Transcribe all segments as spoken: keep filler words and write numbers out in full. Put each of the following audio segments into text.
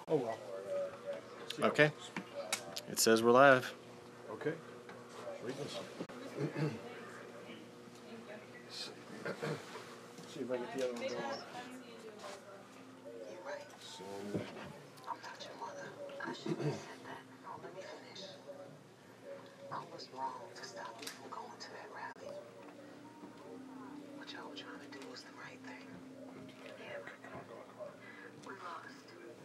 Oh well. Okay. It says we're live. Okay. Sweetness. See if I get the other one going. So, I'm not your mother. I shouldn't have said that. No, let me finish. I was wrong to stop you from going to that rally. What y'all were trying to do was the right thing. Yeah. We lost.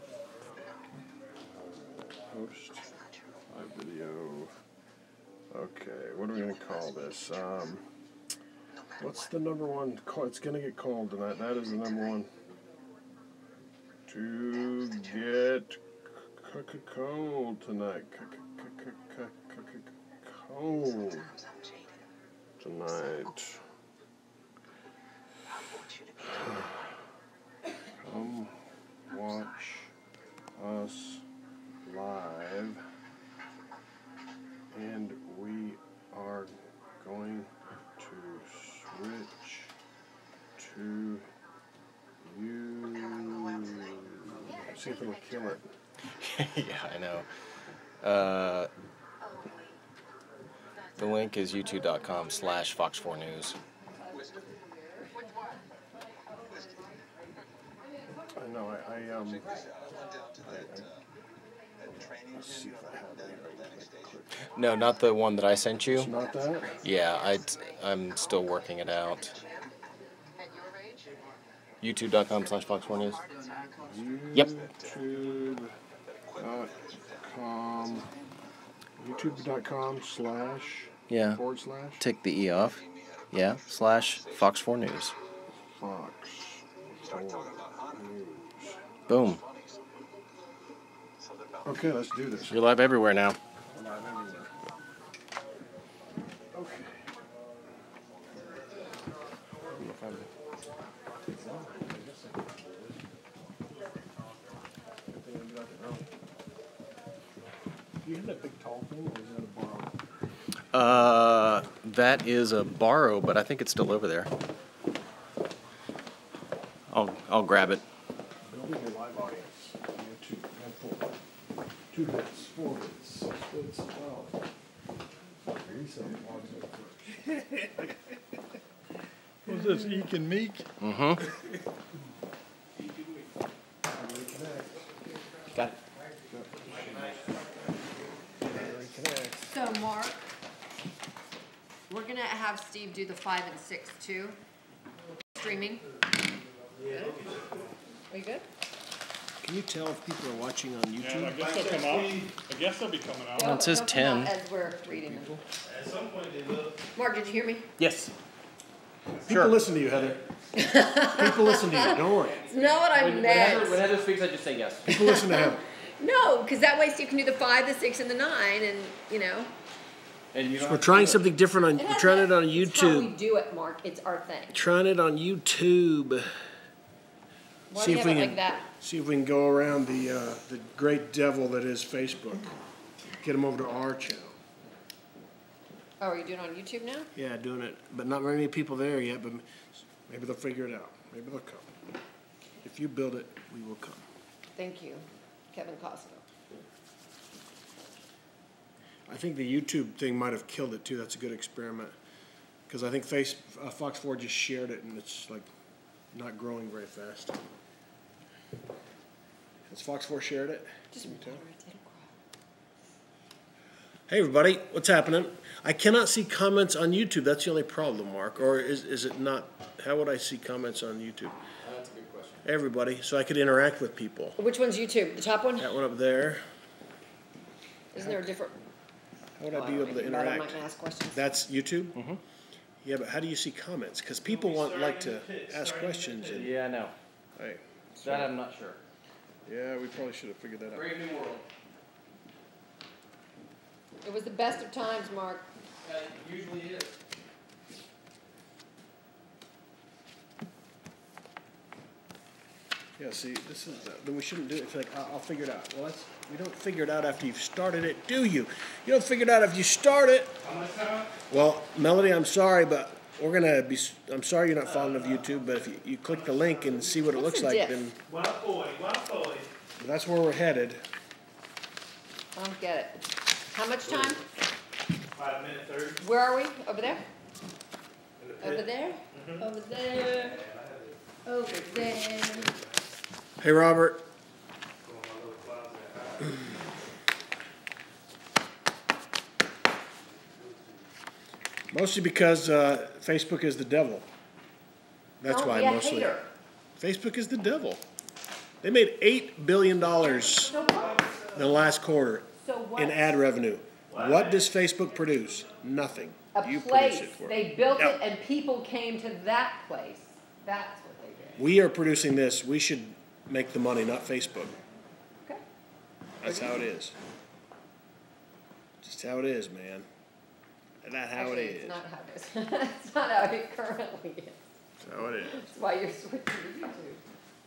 No. post That's not true. live video. Okay, what are we gonna call this? Um, what's the number one? Call? It's gonna get cold tonight. That is the number one. To get cold tonight. Cold tonight. Come watch us live, and we are going to switch to you. See if it'll kill it. Yeah, I know. Uh, the link is youtube dot com slash fox four news. I know. I, I um. I, I, let's see if I have it. No, not the one that I sent you. It's not that. Yeah, I I'm still working it out. youtube dot com slash fox four news. Yep. YouTube dot com. YouTube dot com slash. Yeah. Forward slash. Take the E off. Yeah. Slash Fox four News. Fox four News. Boom. Okay, let's do this. You're live everywhere now. Live everywhere. Okay. I don't know if I'm- Well, I guess I can do it. I think I got it wrong. Do you have that big tall thing, or is that a borrow? Uh, that is a borrow, but I think it's still over there. I'll I'll grab it. Building your live audience. You have two, you have four. Two bits, four bits, six bits, twelve. thirty-seven logs over. What's this, Eek and Meek? Mm-hmm. Got it. So, Mark, we're going to have Steve do the five and six, too. Streaming. Good? Are you good? Can you tell if people are watching on Yeah, I YouTube? guess they'll come out. I guess they'll be coming out. Well, it says They'll come out ten. As we're reading them. At some point they will. Mark, did you hear me? Yes. People listen to you, Heather. People listen to you. Don't worry. It's not what I meant. When Heather speaks, I just say yes. People listen to Heather. No, because that way Steve can do the five, the six, and the nine, and, you know. And you don't We're have to trying do it. something different on. It We're has trying to- it on It's how we YouTube. do it, Mark. It's our thing. Trying it on YouTube. Why See do you if have we it can like that? see if we can go around the uh, the great devil that is Facebook. Get them over to our channel. Oh, are you doing it on YouTube now? Yeah, doing it, but not very many people there yet. But maybe they'll figure it out. Maybe they'll come. If you build it, we will come. Thank you, Kevin Costco. I think the YouTube thing might have killed it too. That's a good experiment, because I think Face uh, Fox four just shared it and it's like not growing very fast. Has Fox four shared it? Just Can you tell? water it, it'll grow. Hey everybody, what's happening? I cannot see comments on YouTube. That's the only problem, Mark. Or is is it not? How would I see comments on YouTube? That's a good question. Everybody, so I could interact with people. Which one's YouTube? The top one? That one up there. Isn't there a different? How would I Oh, be don't able to think about it. I interact? might ask questions. That's YouTube. Mm-hmm. Yeah, but how do you see comments? Because people want like to ask questions and. Yeah, I know. Hey, That I'm not sure. yeah, we probably should have figured that out. Brave new world. It was the best of times, Mark. Uh, it usually is. Yeah, see, this is, uh, then we shouldn't do it. It's like, I'll, I'll figure it out. Well, that's, we don't figure it out after you've started it, do you? You don't figure it out after you start it. Well, Melody, I'm sorry, but we're going to be, I'm sorry you're not fond of YouTube, but if you, you click the link and see what it looks What's the like, diff? then One boy, one boy. But that's where we're headed. I don't get it. How much time? Five minute thirty. Where are we? Over there? In the pit. Over there? Mhm. Over there? Over there? Hey, Robert. Go in my little closet. Mostly because uh, Facebook is the devil. That's Don't why be a mostly. hater. Facebook is the devil. They made eight billion dollars So what? in the last quarter So what? in ad revenue. What does Facebook produce? Nothing. A You place. produce it for They them. built Yep. it and people came to that place. That's what they did. We are producing this. We should make the money, not Facebook. Okay. That's how it is. Just how it is, man. That's how Actually, it is. it's not how it is. It's not how it currently is. That's how it is. That's why you're switching to YouTube.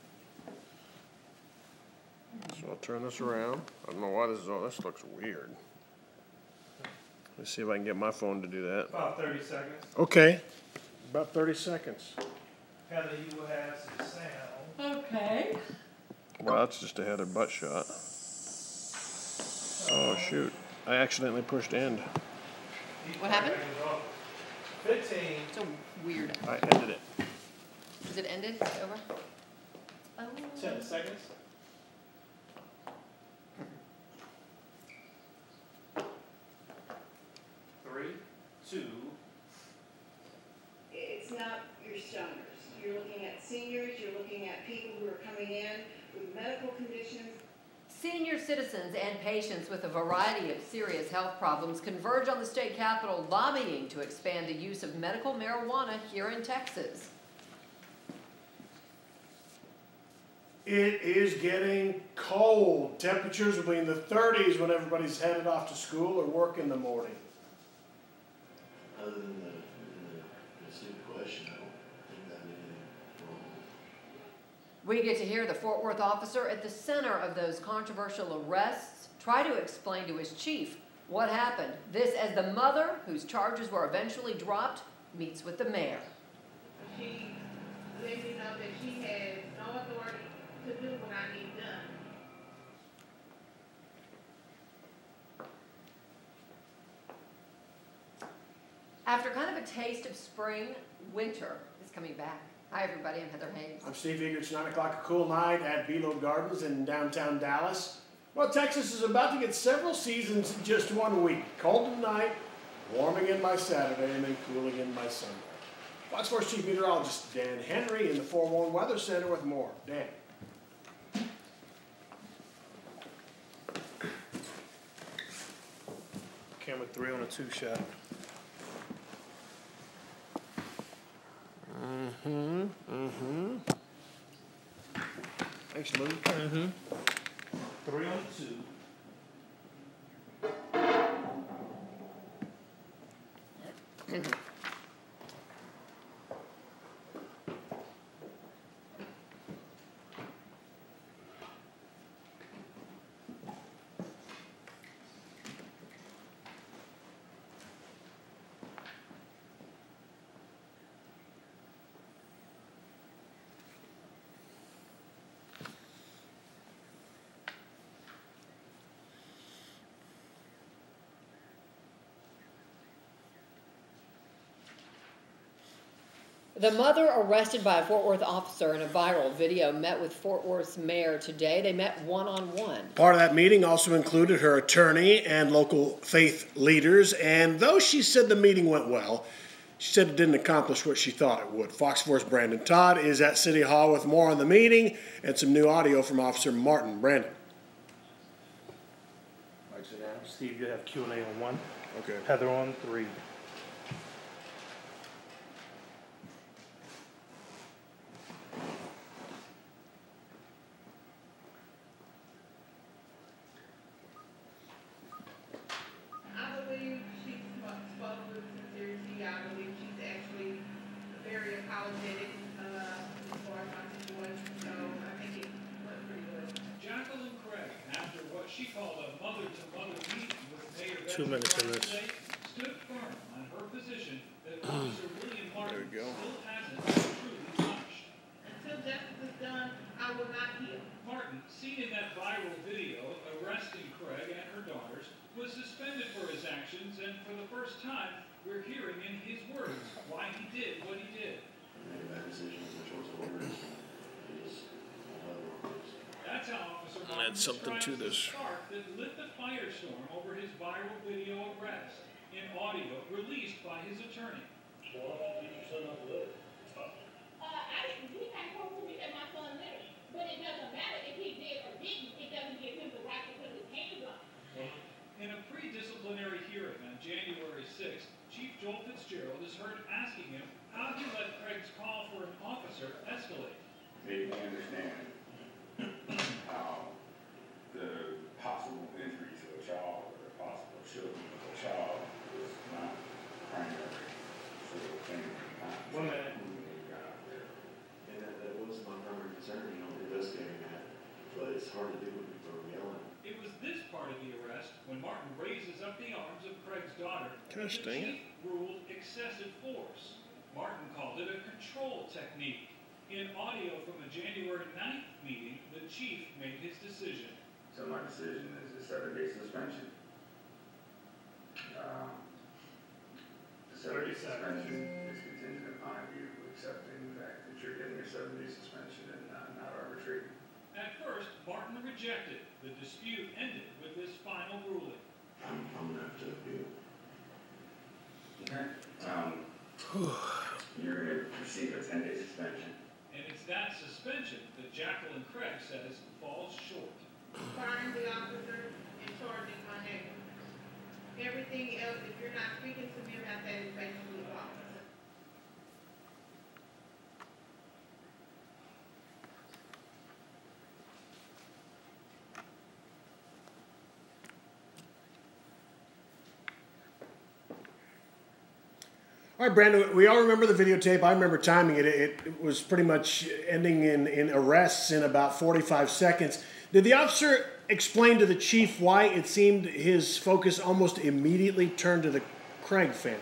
So I'll turn this around. I don't know why this is on. This looks weird. Let's see if I can get my phone to do that. About thirty seconds. Okay. About thirty seconds. Heather, you will have some sound. Okay. Well, that's just a Heather butt shot. Oh, shoot. I accidentally pushed end. What happened? Fifteen. So weird. I ended it. Is it ended? Is it over? Oh. Ten seconds. Three, two. It's not your stoners. You're looking at seniors, you're looking at people who are coming in with medical conditions. Senior citizens and patients with a variety of serious health problems converge on the state capitol lobbying to expand the use of medical marijuana here in Texas. It is getting cold. Temperatures will be in the thirties when everybody's headed off to school or work in the morning. Other than the, the, the stupid question, I don't think that made anything wrong. We get to hear the Fort Worth officer at the center of those controversial arrests try to explain to his chief what happened. This as the mother, whose charges were eventually dropped, meets with the mayor. She let me know that she has no authority to do what I need done. After kind of a taste of spring, winter is coming back. Hi everybody, I'm Heather Hayes. I'm Steve Eagar. It's nine o'clock, a cool night at Belo Gardens in downtown Dallas. Well, Texas is about to get several seasons in just one week. Cold tonight, warm again by Saturday, and then cool again by Sunday. Fox four's Chief Meteorologist Dan Henry in the Forewarned Weather Center with more. Dan. Camera three on a two shot. Mm-hmm. Mm-hmm. Thanks, Lou. Mm-hmm. Three on two. The mother arrested by a Fort Worth officer in a viral video met with Fort Worth's mayor today. They met one-on-one. Part of that meeting also included her attorney and local faith leaders, and though she said the meeting went well, she said it didn't accomplish what she thought it would. Fox four's Brandon Todd is at City Hall with more on the meeting and some new audio from Officer Martin. Brandon. Steve, you have Q and A on one. Okay. Heather on three. I believe she spoke spoke with sincerity. I believe she's actually very apologetic, uh, as far as my situation, so I think it went pretty good. Jacqueline Craig, after what she called a mother-to-mother meeting with Mayor Two Bethany minutes in Friday this. today, stood firm on her position that Officer William Martin There we go. still hasn't been truly punished. Until justice is done, I will not heal. Martin, seen in that viral harassing Craig and her daughters, was suspended for his actions, and for the first time, we're hearing in his words why he did what he did. I made a bad decision in short order. It was another one. That's how Officer Add Martin something to describes the this. spark that lit the firestorm over his viral video arrest in audio released by his attorney. Uh, I didn't, he can't prove to me that my son married, but it doesn't matter if he did or didn't, it doesn't give him the right to put his hands on it. In a pre-disciplinary hearing on January sixth, Chief Joel Fitzgerald is heard asking him how he let Craig's call for an officer escalate. Maybe I understand how the possible injury to a child or the possible children of a child was not primary sort of thing. One minute. And that, that was my primary concern, you know, investigating that, but it's hard to do when people are yelling. It was this part of the arrest when Martin raises up the arms of Craig's daughter that the Gosh, dang it. chief ruled excessive force. Martin called it a control technique. In audio from a January ninth meeting, the chief made his decision. So my decision is a seven-day suspension. Um, the seven-day suspension is contingent upon you accepting the fact that you're getting a seven-day suspension and not, not arbitrating. At first, Martin rejected. The dispute ended with this final ruling. I'm, I'm gonna have to appeal. Okay. Um, you're gonna receive a ten-day suspension. And it's that suspension that Jacqueline Craig says falls short. Firing the officer and charging my negligence. Everything else, if you're not speaking to me about that, is basically a law. All right, Brandon, we all remember the videotape. I remember timing it. It, it was pretty much ending in, in arrests in about forty-five seconds. Did the officer explain to the chief why it seemed his focus almost immediately turned to the Craig family?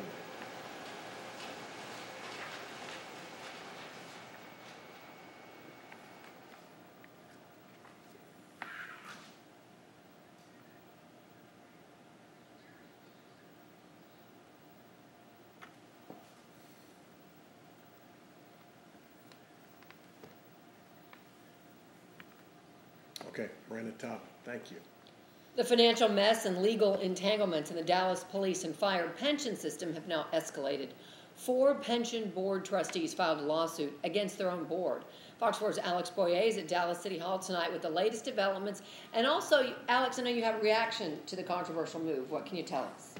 Okay, Brandon Top, thank you. The financial mess and legal entanglements in the Dallas police and fire pension system have now escalated. Four pension board trustees filed a lawsuit against their own board. Fox four's Alex Boyer is at Dallas City Hall tonight with the latest developments. And also, Alex, I know you have a reaction to the controversial move. What can you tell us?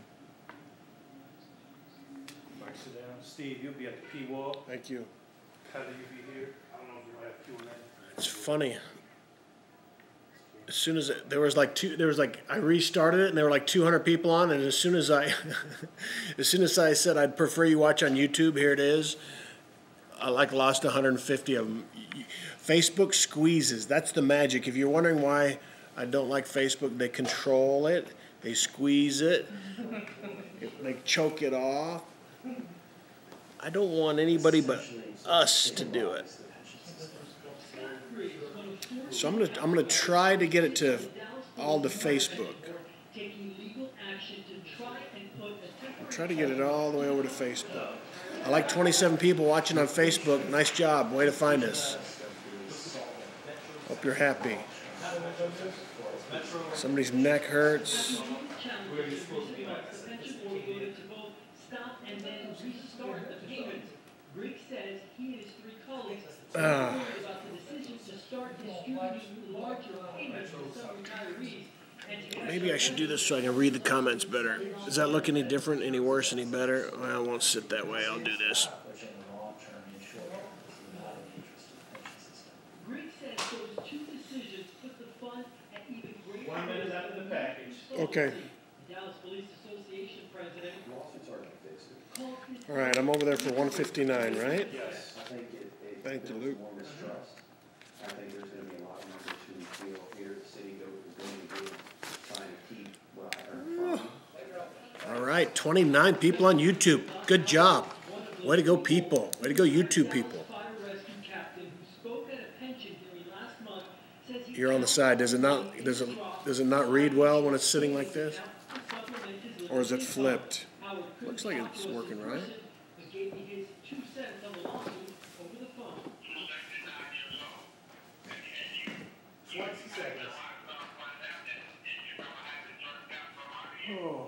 Mike, sit down. Steve, you'll be at the P wall. Thank you. Heather, you'll be here. I don't know if you'll have Q and A. It's funny. As soon as it, there was like two, there was like I restarted it and there were like two hundred people on, and as soon as I, as soon as I said I'd prefer you watch on YouTube, here it is. I like lost one hundred fifty of them. Facebook squeezes. That's the magic. If you're wondering why I don't like Facebook, they control it. They squeeze it. They choke it off. I don't want anybody but us to do it. So I'm gonna I'm gonna try to get it to all to Facebook. I'll try to get it all the way over to Facebook. I like twenty-seven people watching on Facebook. Nice job. Way to find us. Hope you're happy. Somebody's neck hurts. Uh, maybe I should do this so I can read the comments better. Does that look any different, any worse, any better? Well, I won't sit that way. I'll do this. One minute out of the package. Okay. All right, I'm over there for one fifty-nine, right? Yes. I think it, it, Thank you, there's Luke. more mistrust. I think there's gonna be a lot of members who feel here at the city go, going to be trying to keep what I earned from me. All right, twenty-nine people on YouTube. Good job. Way to go, people. Way to go, YouTube people. Fire rescue captain who spoke at a pension hearing last month says he You're on the side. Does it not? Does it? Does it not read well when it's sitting like this? Or is it flipped? Looks like it's working right. twenty seconds. Oh.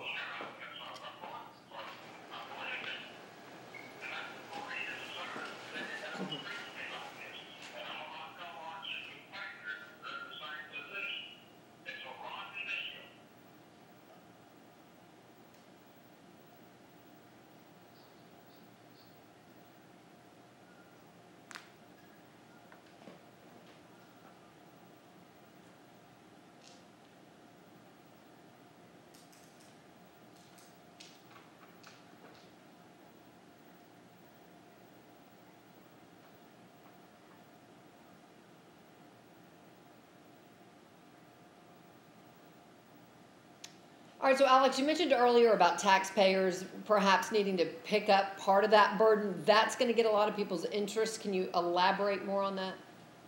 All right, so Alex, you mentioned earlier about taxpayers perhaps needing to pick up part of that burden. That's going to get a lot of people's interest. Can you elaborate more on that?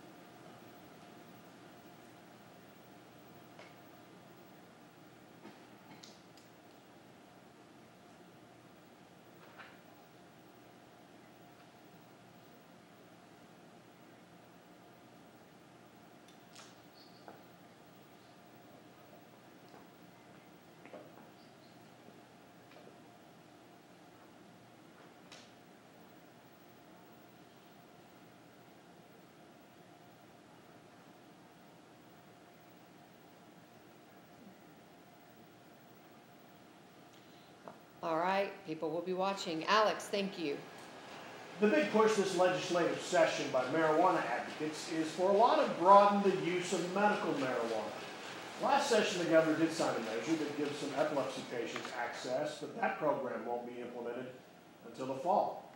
All right, people will be watching. Alex, thank you. The big push this legislative session by marijuana advocates is for a lot of broaden the use of medical marijuana. Last session, the governor did sign a measure that gives some epilepsy patients access, but that program won't be implemented until the fall.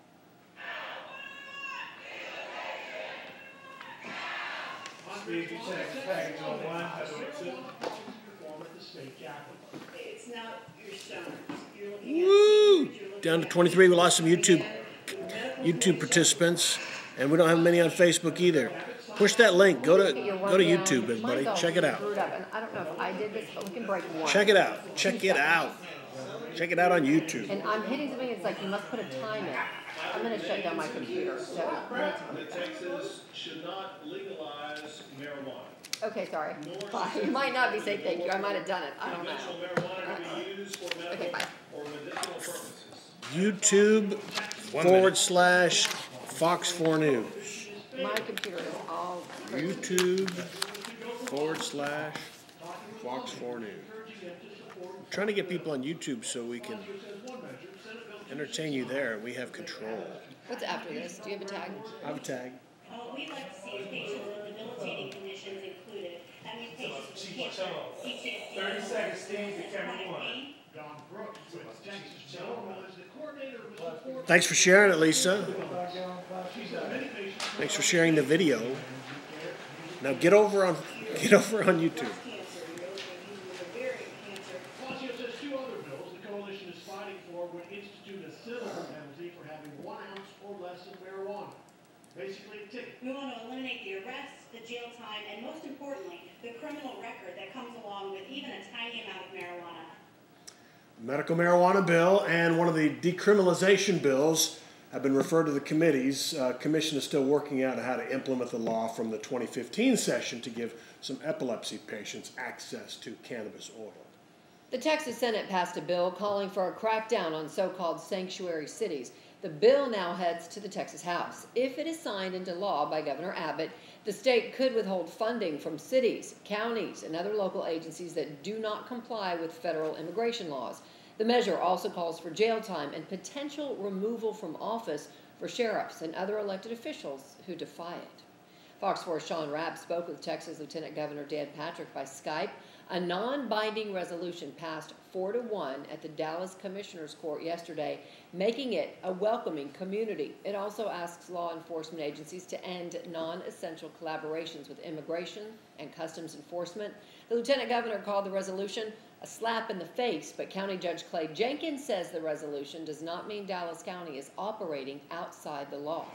Steve, you said it's package on one, that's what it said. It's not your stomach. You're looking Woo! at, you're looking Down to at- twenty-three. We lost some YouTube YouTube participants, and we don't have many on Facebook either. Push that link. Go to go to YouTube, everybody. Check it out. Screwed up, and I don't know if I did this, but we can break one. Check it out. Check it out. Check it out on YouTube. And I'm hitting something. It's like you must put a time in. I'm going to shut down my computer. So. That Texas should not legalize marijuana. Okay, sorry. Bye. You might not be saying thank you. I might have done it. I don't know. Conventional marijuana can be used for Okay, medical bye. or medicinal purposes. YouTube forward slash Fox four News. My computer is all crazy. YouTube forward slash Fox four News. I'm trying to get people on YouTube so we can entertain you there. We have control. What's after this? Do you have a tag? I have a tag. Uh, we'd like to see patients with debilitating conditions included. That means patients with cancer, P T S D, Thirty seconds, Steve, to camera chronic one. pain. Thanks for sharing it, Lisa. Thanks for sharing the video. Now get over on get over on YouTube. Fazio says two other bills the coalition is fighting for would institute a civil penalty for having one ounce or less of marijuana. Basically a ticket. We want to eliminate the arrests, the jail time, and most importantly, the criminal record that comes along with even a tiny amount of marijuana. Medical marijuana bill and one of the decriminalization bills have been referred to the committees. Uh, Commission is still working out how to implement the law from the twenty fifteen session to give some epilepsy patients access to cannabis oil. The Texas Senate passed a bill calling for a crackdown on so-called sanctuary cities. The bill now heads to the Texas House. If it is signed into law by Governor Abbott, the state could withhold funding from cities, counties, and other local agencies that do not comply with federal immigration laws. The measure also calls for jail time and potential removal from office for sheriffs and other elected officials who defy it. Fox four's Sean Rabb spoke with Texas Lieutenant Governor Dan Patrick by Skype. A non-binding resolution passed four to one at the Dallas Commissioner's Court yesterday, making it a welcoming community. It also asks law enforcement agencies to end non-essential collaborations with immigration and customs enforcement. The Lieutenant Governor called the resolution a slap in the face, but County Judge Clay Jenkins says the resolution does not mean Dallas County is operating outside the law.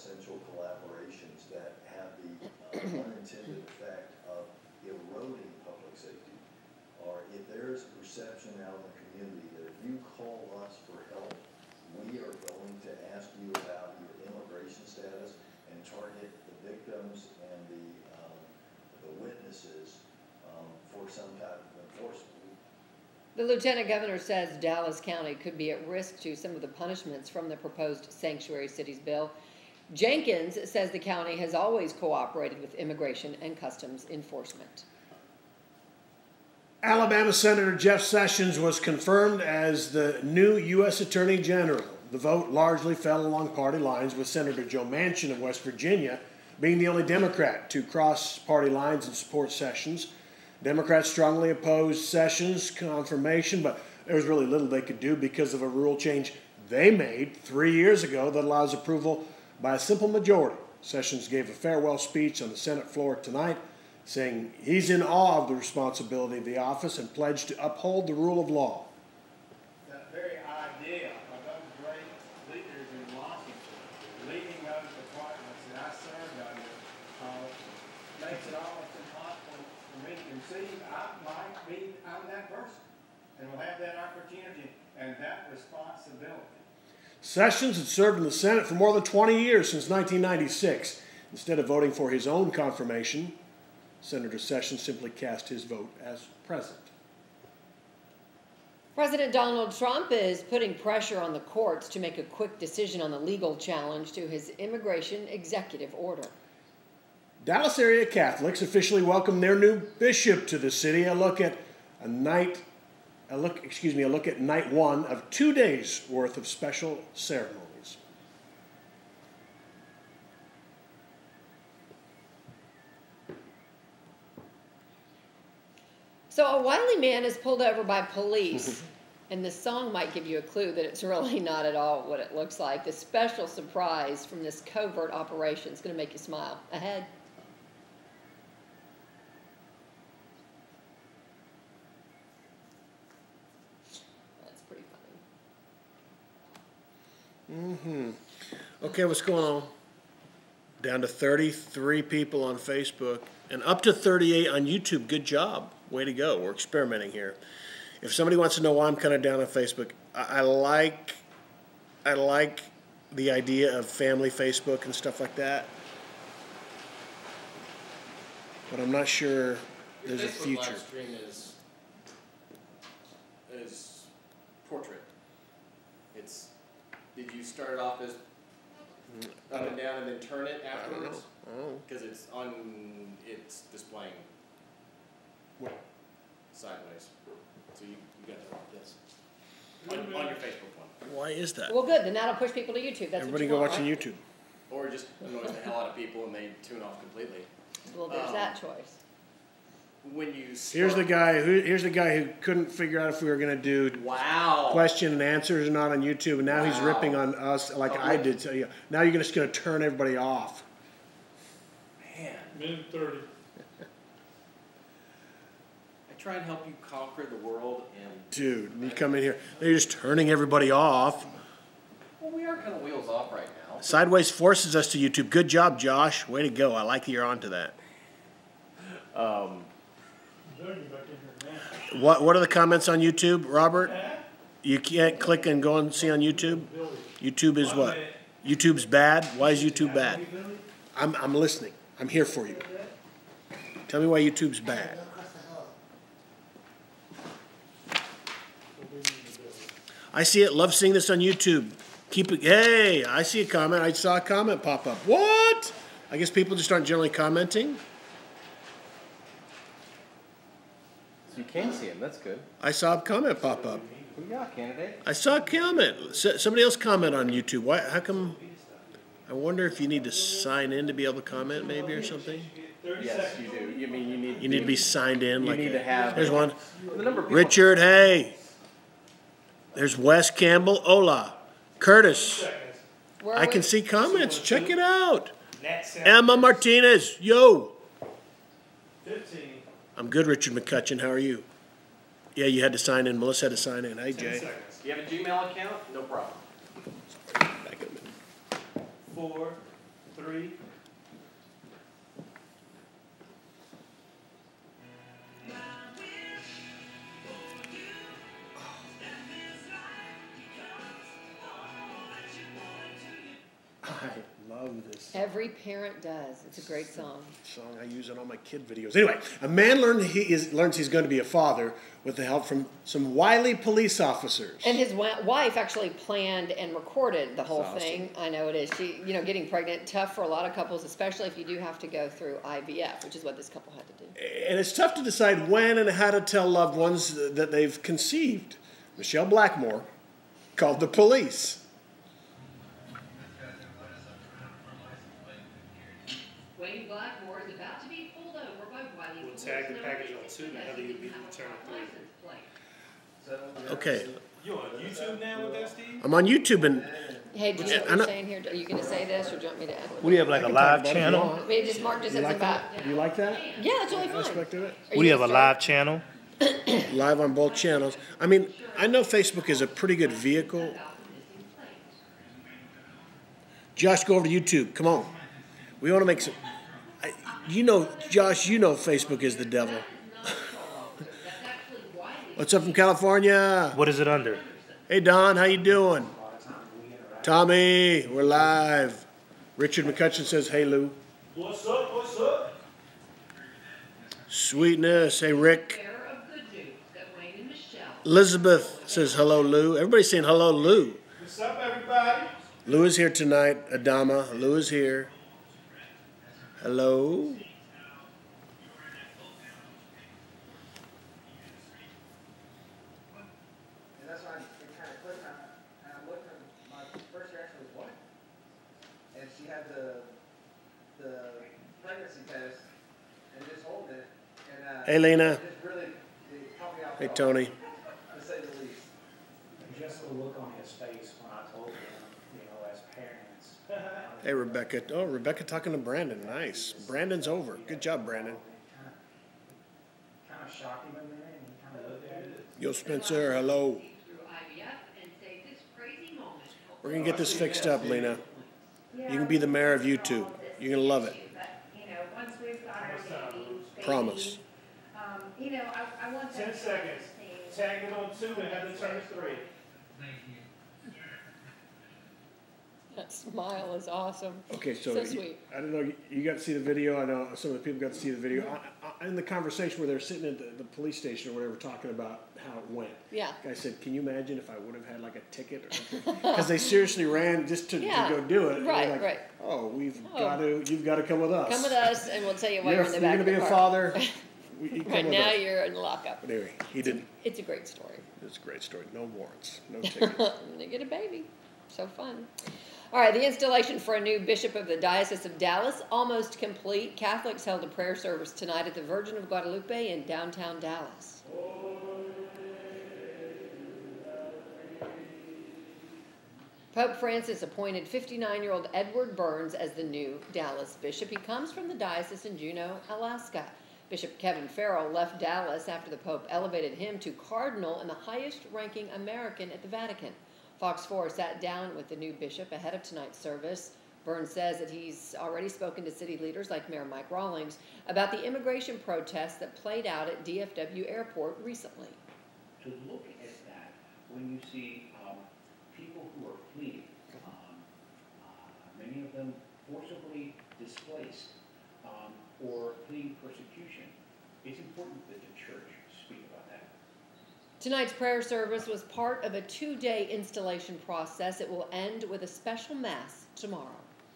non-essential collaborations that have the uh, unintended effect of eroding public safety, or if there's a perception out in the community that if you call us for help, we are going to ask you about your immigration status and target the victims and the, um, the witnesses um, for some type of enforcement. The Lieutenant Governor says Dallas County could be at risk to some of the punishments from the proposed Sanctuary Cities bill. Jenkins says the county has always cooperated with immigration and customs enforcement. Alabama Senator Jeff Sessions was confirmed as the new U S Attorney General. The vote largely fell along party lines, with Senator Joe Manchin of West Virginia being the only Democrat to cross party lines and support Sessions. Democrats strongly opposed Sessions' confirmation, but there was really little they could do because of a rule change they made three years ago that allows approval by a simple majority. Sessions gave a farewell speech on the Senate floor tonight, saying he's in awe of the responsibility of the office and pledged to uphold the rule of law. That very idea of those great leaders in Washington leading those departments that I served under uh, makes it almost impossible for me to conceive I might be I'm that person and will have that opportunity and that responsibility. Sessions had served in the Senate for more than twenty years, since nineteen ninety-six. Instead of voting for his own confirmation, Senator Sessions simply cast his vote as president. President Donald Trump is putting pressure on the courts to make a quick decision on the legal challenge to his immigration executive order. Dallas area Catholics officially welcomed their new bishop to the city. A look at a night, a look, excuse me, a look at night one of two days worth of special ceremonies. So a wily man is pulled over by police, and the song might give you a clue that it's really not at all what it looks like. The special surprise from this covert operation is going to make you smile. Ahead. That's pretty funny. Mm-hmm. Okay, what's going on? Down to thirty-three people on Facebook and up to thirty-eight on YouTube. Good job. Way to go. We're experimenting here. If somebody wants to know why I'm kind of down on Facebook, I, I like I like the idea of family Facebook and stuff like that. But I'm not sure there's a future. Facebook live stream is, is portrait. It's, did you start it off as up and down and then turn it afterwards? Because it's on, it's displaying what? Sideways. So you, you got to like this. On, on your Facebook one. Why is that? Well, good. Then that'll push people to YouTube. That's Everybody what you go want, watching right? YouTube. Or it just annoys the hell out of people and they tune off completely. Well, there's Um, that choice. When you start, Here's the guy who here's the guy who couldn't figure out if we were going to do wow. question and answers or not on YouTube, and now wow. he's ripping on us like oh, I did. So yeah, now you're just going to turn everybody off. Man. Minute thirty. I try and help you conquer the world and... Dude, you come in here, they're just turning everybody off. Well, we are kind of wheels off right now. Sideways forces us to YouTube. Good job, Josh. Way to go. I like that you're onto that. Um, what What are the comments on YouTube, Robert? You can't click and go and see on YouTube? YouTube is what? YouTube's bad? Why is YouTube bad? I'm, I'm listening. I'm here for you. Tell me why YouTube's bad. I see it. Love seeing this on YouTube. Keep it. Hey, I see a comment. I saw a comment pop up. What? I guess people just aren't generally commenting. So you can see him. That's good. I saw a comment pop up. Who you got, candidate? I saw a comment. S- Somebody else comment on YouTube. Why? How come? I wonder if you need to sign in to be able to comment, maybe, or something. Yes, you do. You mean you need. You need to be signned in. You like need a, to have. There's one. The number of people- Richard. Hey. There's Wes Campbell. Hola. Curtis. Where I we- can see comments. Check it out. Emma Martinez. Yo. fifteen. I'm good, Richard McCutcheon. How are you? Yeah, you had to sign in. Melissa had to sign in. Hey, Jay. Do you have a Gmail account? No problem. Back up. Four, three. I love this Every parent does. It's a great song. song. I use it on my kid videos. Anyway, a man learned he is, learns he's going to be a father with the help from some wily police officers. And his wa- wife actually planned and recorded the whole That's thing. I know it is. She, you know, getting pregnant, tough for a lot of couples, especially if you do have to go through I V F, which is what this couple had to do. And it's tough to decide when and how to tell loved ones that they've conceived. Michelle Blackmore called the police. Wayne Blackmore is about to be pulled over by Wiley. We'll tag the package on two, and Heather, you'll be the turn three. Okay. You on YouTube now with that, Steve? I'm on YouTube and Hey, do you know what you're saying here? Are you going to say this, or do you want me to add it? What do you have, like a live channel? I mean, just Mark just You says like about. that? You like that? Yeah, that's totally fine. Aspect of it? Are What do you have, a gonna live channel? Live on both channels. I mean, I know Facebook is a pretty good vehicle. Josh, go over to YouTube. Come on. We want to make some. I, you know, Josh, you know Facebook is the devil. What's up from California? What is it under? Hey, Don, how you doing? Tommy, we're live. Richard McCutcheon says, hey, Lou. What's up, what's up? Sweetness. Hey, Rick. Elizabeth says, hello, Lou. Everybody's saying hello, Lou. What's up, everybody? Lou is here tonight. Adama, Lou is here. Hello. And that's why it kind of clicked on, and I looked and my first reaction was, what? And she had the, the pregnancy test and just holding it. And, uh, Hey, Lena. it just really, it helped me out. Hey, Tony. To say the least. Just the look on his face when I told him, you know, as parents. Hey, Rebecca. Oh, Rebecca talking to Brandon. Nice. Brandon's over. Good job, Brandon. Kind of shocked him a minute, and he kind of looked at it. Yo, Spencer. Hello. We're going to get this fixed up, Lena. You can be the mayor of YouTube. You're going to love it. You know, once we've got our baby, Promise. um, you know, I, I want to. Ten seconds. Tag it on two and have it turn three. That smile is awesome. Okay, so, So you- sweet. I don't know, you- you got to see the video. I know some of the people got to see the video. I, I, in the conversation where they're sitting at the, the police station or whatever talking about how it went. Yeah. Guy said, can you imagine if I would have had like a ticket or something? Because they seriously ran just to, Yeah. to go do it. And they're Right, like, right. Oh, we've Oh. got to, you've got to come with us. Come with us, and we'll tell you why You're, you're in the you're back going of to the be a car. father. You come Right with now, us. you're in lockup. But anyway, he didn't. It's a great story. It's a great story. No warrants. No tickets. They get a baby. So fun. All right, the installation for a new bishop of the Diocese of Dallas almost complete. Catholics held a prayer service tonight at the Virgin of Guadalupe in downtown Dallas. Pope Francis appointed fifty-nine-year-old Edward Burns as the new Dallas bishop. He comes from the diocese in Juneau, Alaska. Bishop Kevin Farrell left Dallas after the Pope elevated him to cardinal and the highest-ranking American at the Vatican. Fox four sat down with the new bishop ahead of tonight's service. Burns says that he's already spoken to city leaders like Mayor Mike Rawlings about the immigration protests that played out at D F W Airport recently. To look at that, when you see um, people who are fleeing, um, uh, many of them forcibly displaced um, or fleeing persecution, it's important that the church speak about that. Tonight's prayer service was part of a two-day installation process. It will end with a special mass tomorrow.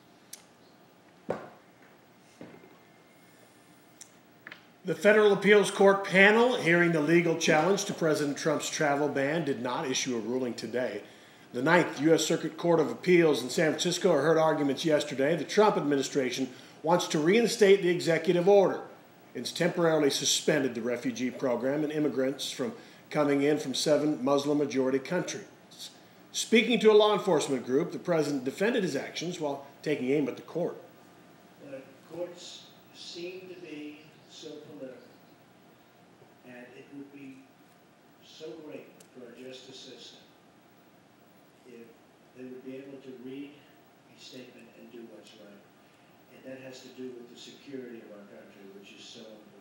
The Federal Appeals Court panel hearing the legal challenge to President Trump's travel ban did not issue a ruling today. The Ninth U S Circuit Court of Appeals in San Francisco heard arguments yesterday. The Trump administration wants to reinstate the executive order. It's temporarily suspended the refugee program and immigrants from coming in from seven Muslim-majority countries. Speaking to a law enforcement group, the president defended his actions while taking aim at the court. The courts seem to be so political, and it would be so great for our justice system if they would be able to read a statement and do what's right. that has to do with the security of our country, which is so important.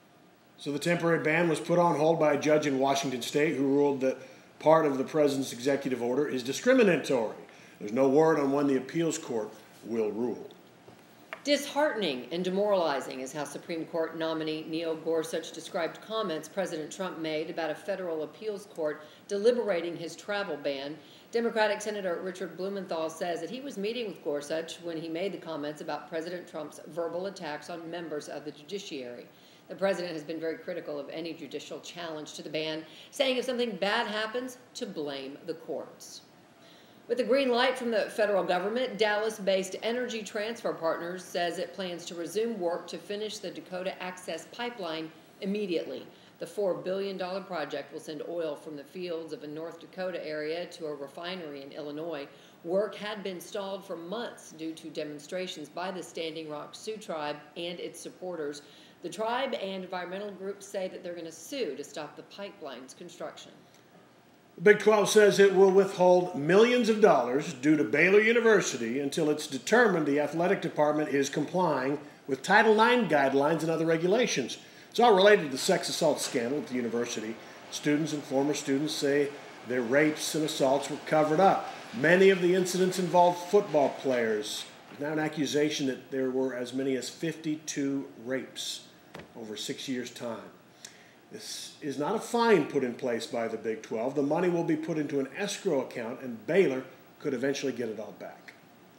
So the temporary ban was put on hold by a judge in Washington State who ruled that part of the president's executive order is discriminatory. There's no word on when the appeals court will rule. Disheartening and demoralizing is how Supreme Court nominee Neil Gorsuch described comments President Trump made about a federal appeals court deliberating his travel ban. Democratic Senator Richard Blumenthal says that he was meeting with Gorsuch when he made the comments about President Trump's verbal attacks on members of the judiciary. The president has been very critical of any judicial challenge to the ban, saying if something bad happens, to blame the courts. With a green light from the federal government, Dallas-based Energy Transfer Partners says it plans to resume work to finish the Dakota Access Pipeline immediately. The four billion dollar project will send oil from the fields of a North Dakota area to a refinery in Illinois. Work had been stalled for months due to demonstrations by the Standing Rock Sioux tribe and its supporters. The tribe and environmental groups say that they're going to sue to stop the pipeline's construction. The Big twelve says it will withhold millions of dollars due to Baylor University until it's determined the athletic department is complying with Title nine guidelines and other regulations. It's all related to the sex assault scandal at the university. Students and former students say their rapes and assaults were covered up. Many of the incidents involved football players. There's now an accusation that there were as many as fifty-two rapes over six years' time. This is not a fine put in place by the Big twelve. The money will be put into an escrow account, and Baylor could eventually get it all back.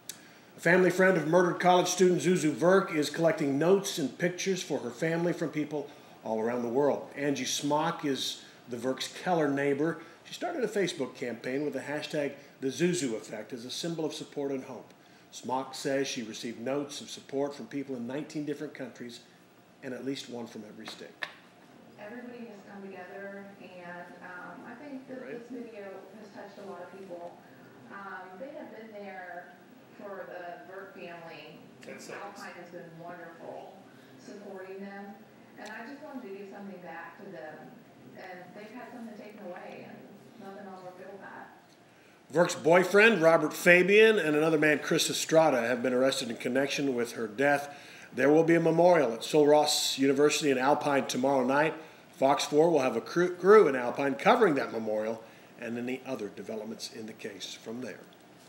A family friend of murdered college student Zuzu Verk is collecting notes and pictures for her family from people all around the world. Angie Smock is the Verk's Keller neighbor. She started a Facebook campaign with the hashtag the Zuzu Effect as a symbol of support and hope. Smock says she received notes of support from people in nineteen different countries and at least one from every state. Everybody has come together, and um, I think that Right. this video has touched a lot of people. Um, they have been there for the Burke family. Alpine has been wonderful supporting them, and I just wanted to give something back to them. And they've had something taken away, and nothing else will fill that. Verk's boyfriend, Robert Fabian, and another man, Chris Estrada, have been arrested in connection with her death. There will be a memorial at Sul Ross University in Alpine tomorrow night. Fox four will have a crew, crew in Alpine covering that memorial and any other developments in the case from there.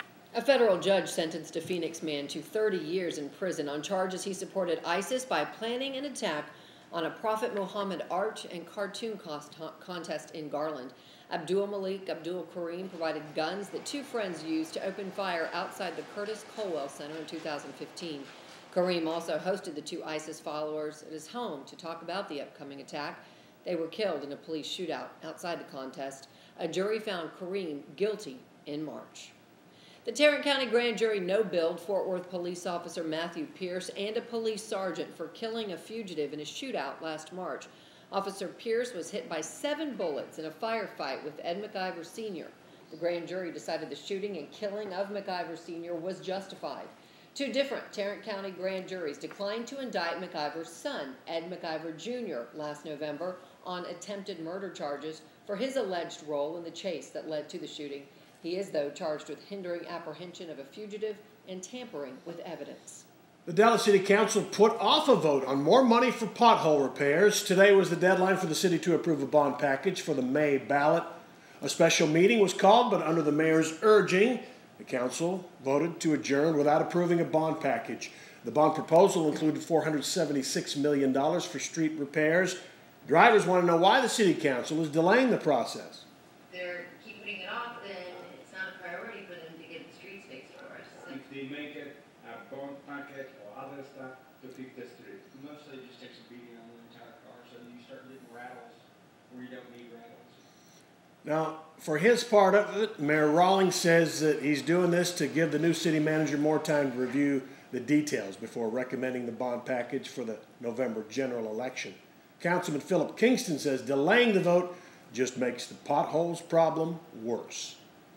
A federal judge sentenced a Phoenix man to thirty years in prison on charges he supported ISIS by planning an attack on a Prophet Muhammad art and cartoon cost contest in Garland. Abdul Malik Abdul Kareem provided guns that two friends used to open fire outside the Curtis Colwell Center in two thousand fifteen. Kareem also hosted the two ISIS followers at his home to talk about the upcoming attack. They were killed in a police shootout outside the contest. A jury found Kareem guilty in March. The Tarrant County Grand Jury no-billed Fort Worth police officer Matthew Pierce and a police sergeant for killing a fugitive in a shootout last March. Officer Pierce was hit by seven bullets in a firefight with Ed McIver Senior The grand jury decided the shooting and killing of McIver Senior was justified. Two different Tarrant County grand juries declined to indict McIver's son, Ed McIver Junior, last November on attempted murder charges for his alleged role in the chase that led to the shooting. He is, though, charged with hindering apprehension of a fugitive and tampering with evidence. The Dallas City Council put off a vote on more money for pothole repairs. Today was the deadline for the city to approve a bond package for the May ballot. A special meeting was called, but under the mayor's urging, the council voted to adjourn without approving a bond package. The bond proposal included four hundred seventy-six million dollars for street repairs. Drivers want to know why the city council is delaying the process. They're keep putting it off, then it's not a priority for them to get the streets fixed for us. If they make it a bond packet or other stuff to fix the street. Mostly it just takes a beating on the entire car, so you start getting rattles where you don't need rattles. Now, for his part of it, Mayor Rawlings says that he's doing this to give the new city manager more time to review the details before recommending the bond package for the November general election. Councilman Philip Kingston says delaying the vote just makes the potholes problem worse.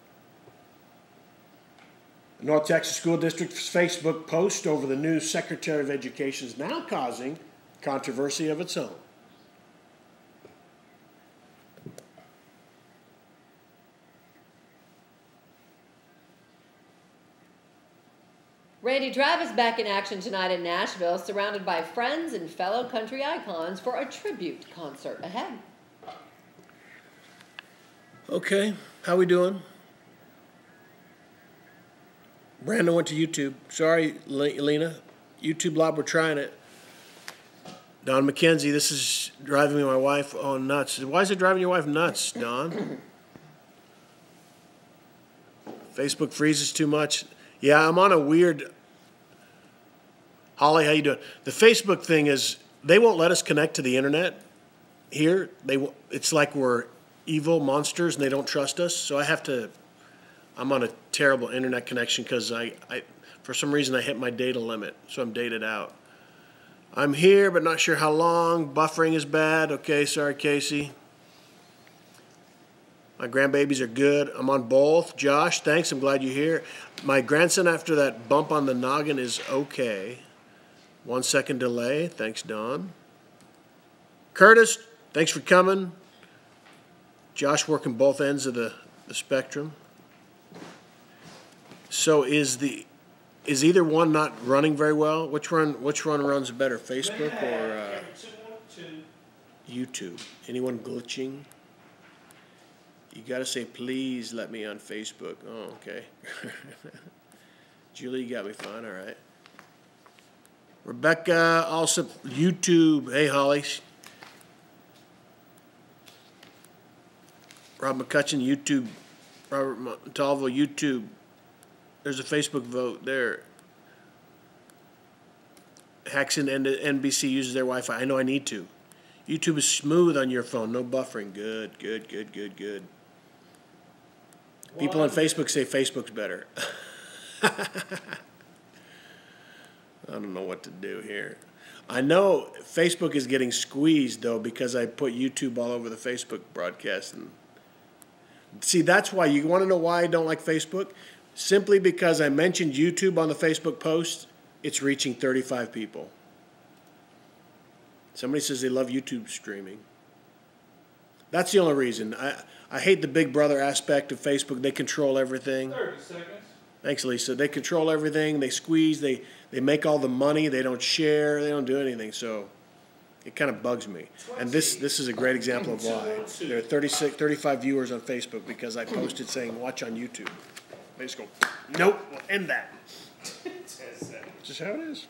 The North Texas School District's Facebook post over the new Secretary of Education is now causing controversy of its own. Randy Travis back in action tonight in Nashville, surrounded by friends and fellow country icons for a tribute concert ahead. Okay, how we doing? Brandon went to YouTube. Sorry, Lena. YouTube Live, we're trying it. Don McKenzie, this is driving me, my wife, oh nuts. Why is it driving your wife nuts, Don? Facebook freezes too much. Yeah, I'm on a weird... Holly, how you doing? The Facebook thing is, they won't let us connect to the internet here. They, it's like we're evil monsters and they don't trust us. So I have to... I'm on a terrible internet connection because I, I, for some reason, I hit my data limit, so I'm dated out. I'm here, but not sure how long. Buffering is bad. Okay, sorry, Casey. My grandbabies are good. I'm on both. Josh, thanks. I'm glad you're here. My grandson, after that bump on the noggin, is okay. One second delay. Thanks, Don. Curtis, thanks for coming. Josh working both ends of the, the spectrum. So is the is either one not running very well? Which one which one runs better, Facebook or uh, YouTube? Anyone glitching? You got to say, please let me on Facebook. Oh, okay. Julie, you got me fine. All right. Rebecca, also YouTube. Hey, Holly. Rob McCutcheon, YouTube. Robert Montalvo, YouTube. There's a Facebook vote there. Haxon and N B C uses their Wi-Fi. I know I need to. YouTube is smooth on your phone. No buffering. Good, good, good, good, good. People on Facebook say Facebook's better. I don't know what to do here. I know Facebook is getting squeezed, though, because I put YouTube all over the Facebook broadcast. And see, that's why. You want to know why I don't like Facebook? Simply because I mentioned YouTube on the Facebook post, it's reaching thirty-five people. Somebody says they love YouTube streaming. That's the only reason. I, I hate the Big Brother aspect of Facebook. They control everything. thirty seconds. Thanks, Lisa. They control everything. They squeeze. They, they make all the money. They don't share. They don't do anything. So it kind of bugs me. And this, this is a great example of why. There are thirty-six, thirty-five viewers on Facebook because I posted saying, watch on YouTube. They just go, nope, we'll end that. It's just how it is.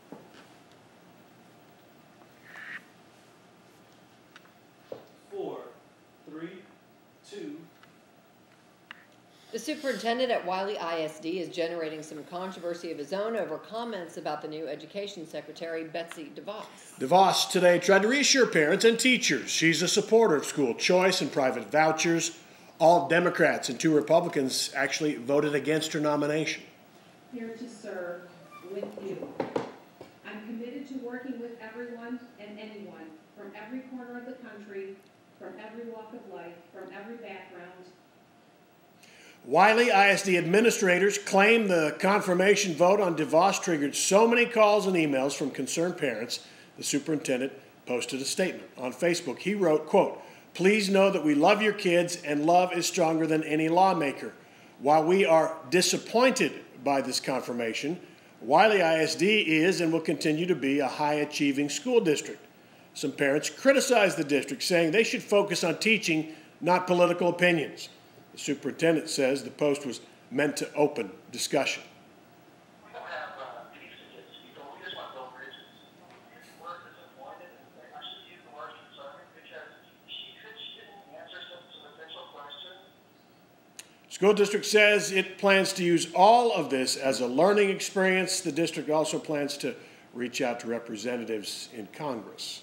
Four, three, two. The superintendent at Wiley I S D is generating some controversy of his own over comments about the new education secretary, Betsy DeVos. DeVos today tried to reassure parents and teachers she's a supporter of school choice and private vouchers. All Democrats and two Republicans actually voted against her nomination. Here to serve with you. I'm committed to working with everyone and anyone from every corner of the country, from every walk of life, from every background. Wiley I S D administrators claim the confirmation vote on DeVos triggered so many calls and emails from concerned parents, the superintendent posted a statement on Facebook. He wrote, quote, "Please know that we love your kids and love is stronger than any lawmaker. While we are disappointed by this confirmation, Wiley I S D is and will continue to be a high-achieving school district. Some parents criticize the district, saying they should focus on teaching, not political opinions. The superintendent says the post was meant to open discussion. We don't have uh, beef against people. We just want to build bridges. We're disappointed. I should use the word concerning because she, could, she didn't answer some, some essential questions. School district says it plans to use all of this as a learning experience. The district also plans to reach out to representatives in Congress.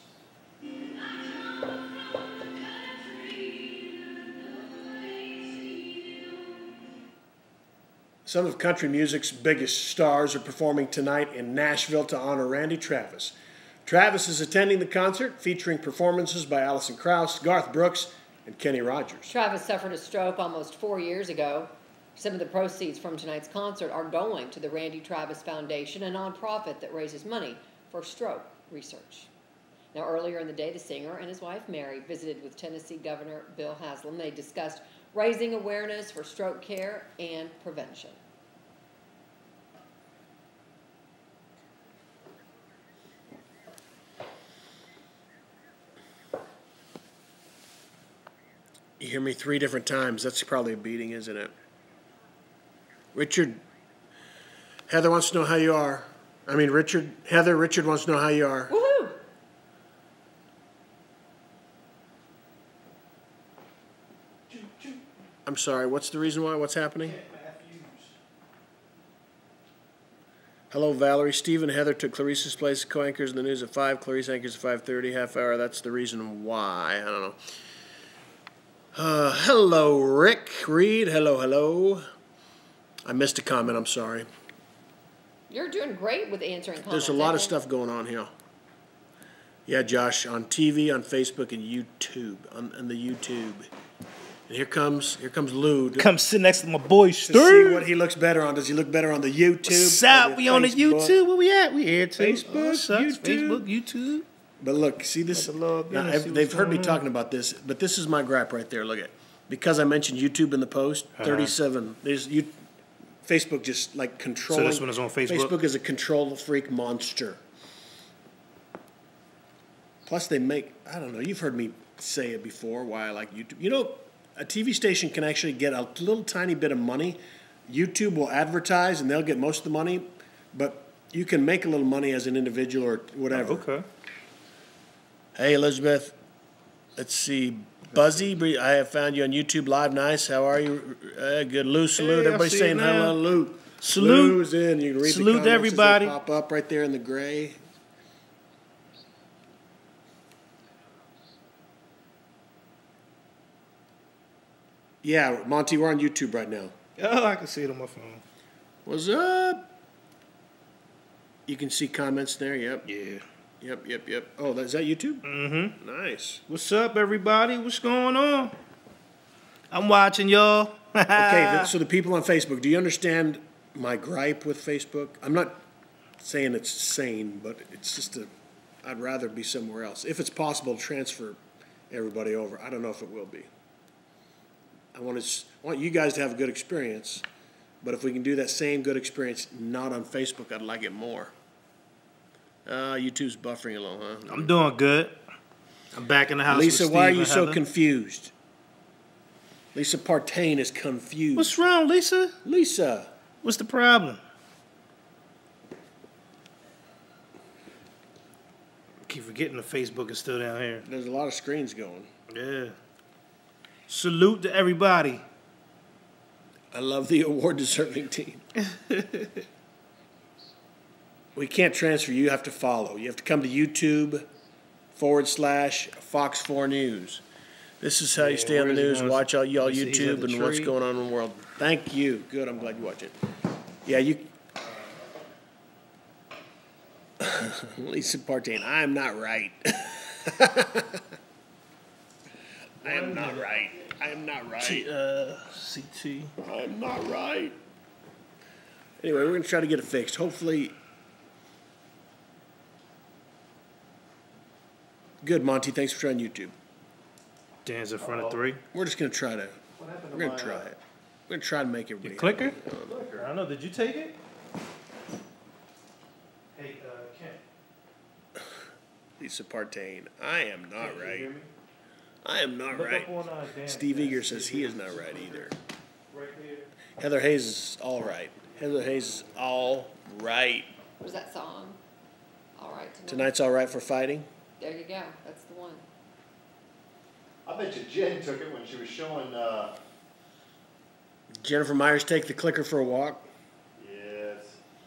Some of country music's biggest stars are performing tonight in Nashville to honor Randy Travis. Travis is attending the concert, featuring performances by Alison Krauss, Garth Brooks, and Kenny Rogers. Travis suffered a stroke almost four years ago. Some of the proceeds from tonight's concert are going to the Randy Travis Foundation, a nonprofit that raises money for stroke research. Now, earlier in the day, the singer and his wife, Mary, visited with Tennessee Governor Bill Haslam. They discussed raising awareness for stroke care and prevention. You hear me three different times. That's probably a beating, isn't it? Richard, Heather wants to know how you are. I mean, Richard, Heather, Richard wants to know how you are. Woohoo! I'm sorry, what's the reason why? What's happening? Hello, Valerie. Steve and Heather took Clarice's place, co-anchors in the news at five. Clarice anchors at five thirty, half hour. That's the reason why. I don't know. Uh, hello, Rick Reed. Hello, hello. I missed a comment. I'm sorry. You're doing great with answering comments. There's a lot of stuff going on here. Yeah, Josh, on T V, on Facebook, and YouTube, on, on the YouTube. And here comes, here comes Lou. Come sit next to my boy To Stu. see what he looks better on. Does he look better on the YouTube? What's up? or We on the Facebook? YouTube. Where we at? We here too. Facebook, What's up? YouTube. Facebook, YouTube. But look, see this. Let the Lord Now, in and I've- see what's they've heard me going on. talking about this, but this is my gripe right there. Look at, because I mentioned YouTube in the post. Uh-huh. Thirty-seven. There's you. Facebook just like controlling. So this one is on Facebook? Facebook is a control freak monster. Plus, they make. I don't know. You've heard me say it before. Why I like YouTube. You know, a T V station can actually get a little tiny bit of money. YouTube will advertise, and they'll get most of the money, but you can make a little money as an individual or whatever. Oh, okay. Hey, Elizabeth. Let's see. Buzzy, I have found you on YouTube Live. Nice. How are you? Uh, good. Lou, salute. Hey, I Everybody's see saying it now. hello, Lou. Salute. Lou's in. You can read Salute the to comments everybody. As they pop up right there in the gray. Yeah, Monty, we're on YouTube right now. Oh, I can see it on my phone. What's up? You can see comments there. Yep. Yeah. Yep, yep, yep. Oh, is that YouTube? Mm-hmm. Nice. What's up, everybody? What's going on? I'm watching y'all. Okay, th- so the people on Facebook, do you understand my gripe with Facebook? I'm not saying it's sane, but it's just a, I'd rather be somewhere else. If it's possible to transfer everybody over, I don't know if it will be. I want, to, I want you guys to have a good experience, but if we can do that same good experience not on Facebook, I'd like it more. Uh, YouTube's buffering along, huh? I'm doing good. I'm back in the house. Lisa, with why are Steve you and so Heather. confused? Lisa Partain is confused. What's wrong, Lisa? Lisa. What's the problem? Keep forgetting the Facebook is still down here. There's a lot of screens going. Yeah. Salute to everybody. I love the award-deserving team. We can't transfer you. You have to follow. You have to come to YouTube forward slash Fox four News. This is how you Yeah, stay on the where is he news. going? Watch all y'all He's- he's at YouTube the and what's tree. going on in the world. Thank you. Good. I'm glad you watch it. Yeah, you. Lisa Partain. I am not right. I am not right. I am not right. T- uh, C T. I'm not right. Anyway, we're going to try to get it fixed. Hopefully. Good, Monty. Thanks for trying YouTube. Dan's in front of three. We're just going to try to. We're going to try it. We're going to try to make everybody. Your clicker? happy. I don't know. Did you take it? Hey, uh, Ken. Lisa Partain. I am not Ken, you right. hear me? I am not Look right. up on, uh, Dan- Steve Dan- Eagar says he is not right either. Right there. Heather Hayes is all right. Heather Hayes is all right. What is that song? All right tonight. Tonight's all right for fighting. There you go. That's the one. I bet you Jen took it when she was showing, uh, Jennifer Myers, take the clicker for a walk. yes.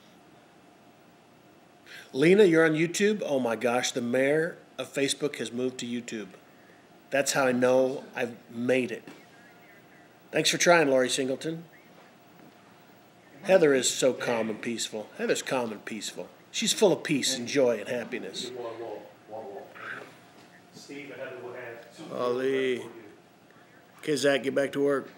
Lena, you're on YouTube? Oh my gosh, the mayor of Facebook has moved to YouTube. That's how I know I've made it. Thanks for trying, Lori Singleton. Heather is so calm and peaceful. Heather's calm and peaceful. She's full of peace and joy and happiness. One wall. One wall. Steve and Heather will have two. Ali. Okay, Zach, get back to work.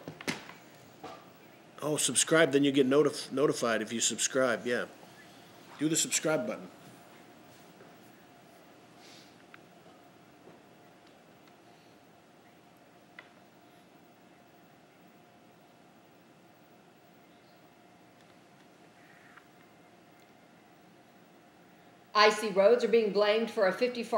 Oh, subscribe, then you get notif- notified if you subscribe, yeah. Do the subscribe button. Icy roads are being blamed for a fifty-four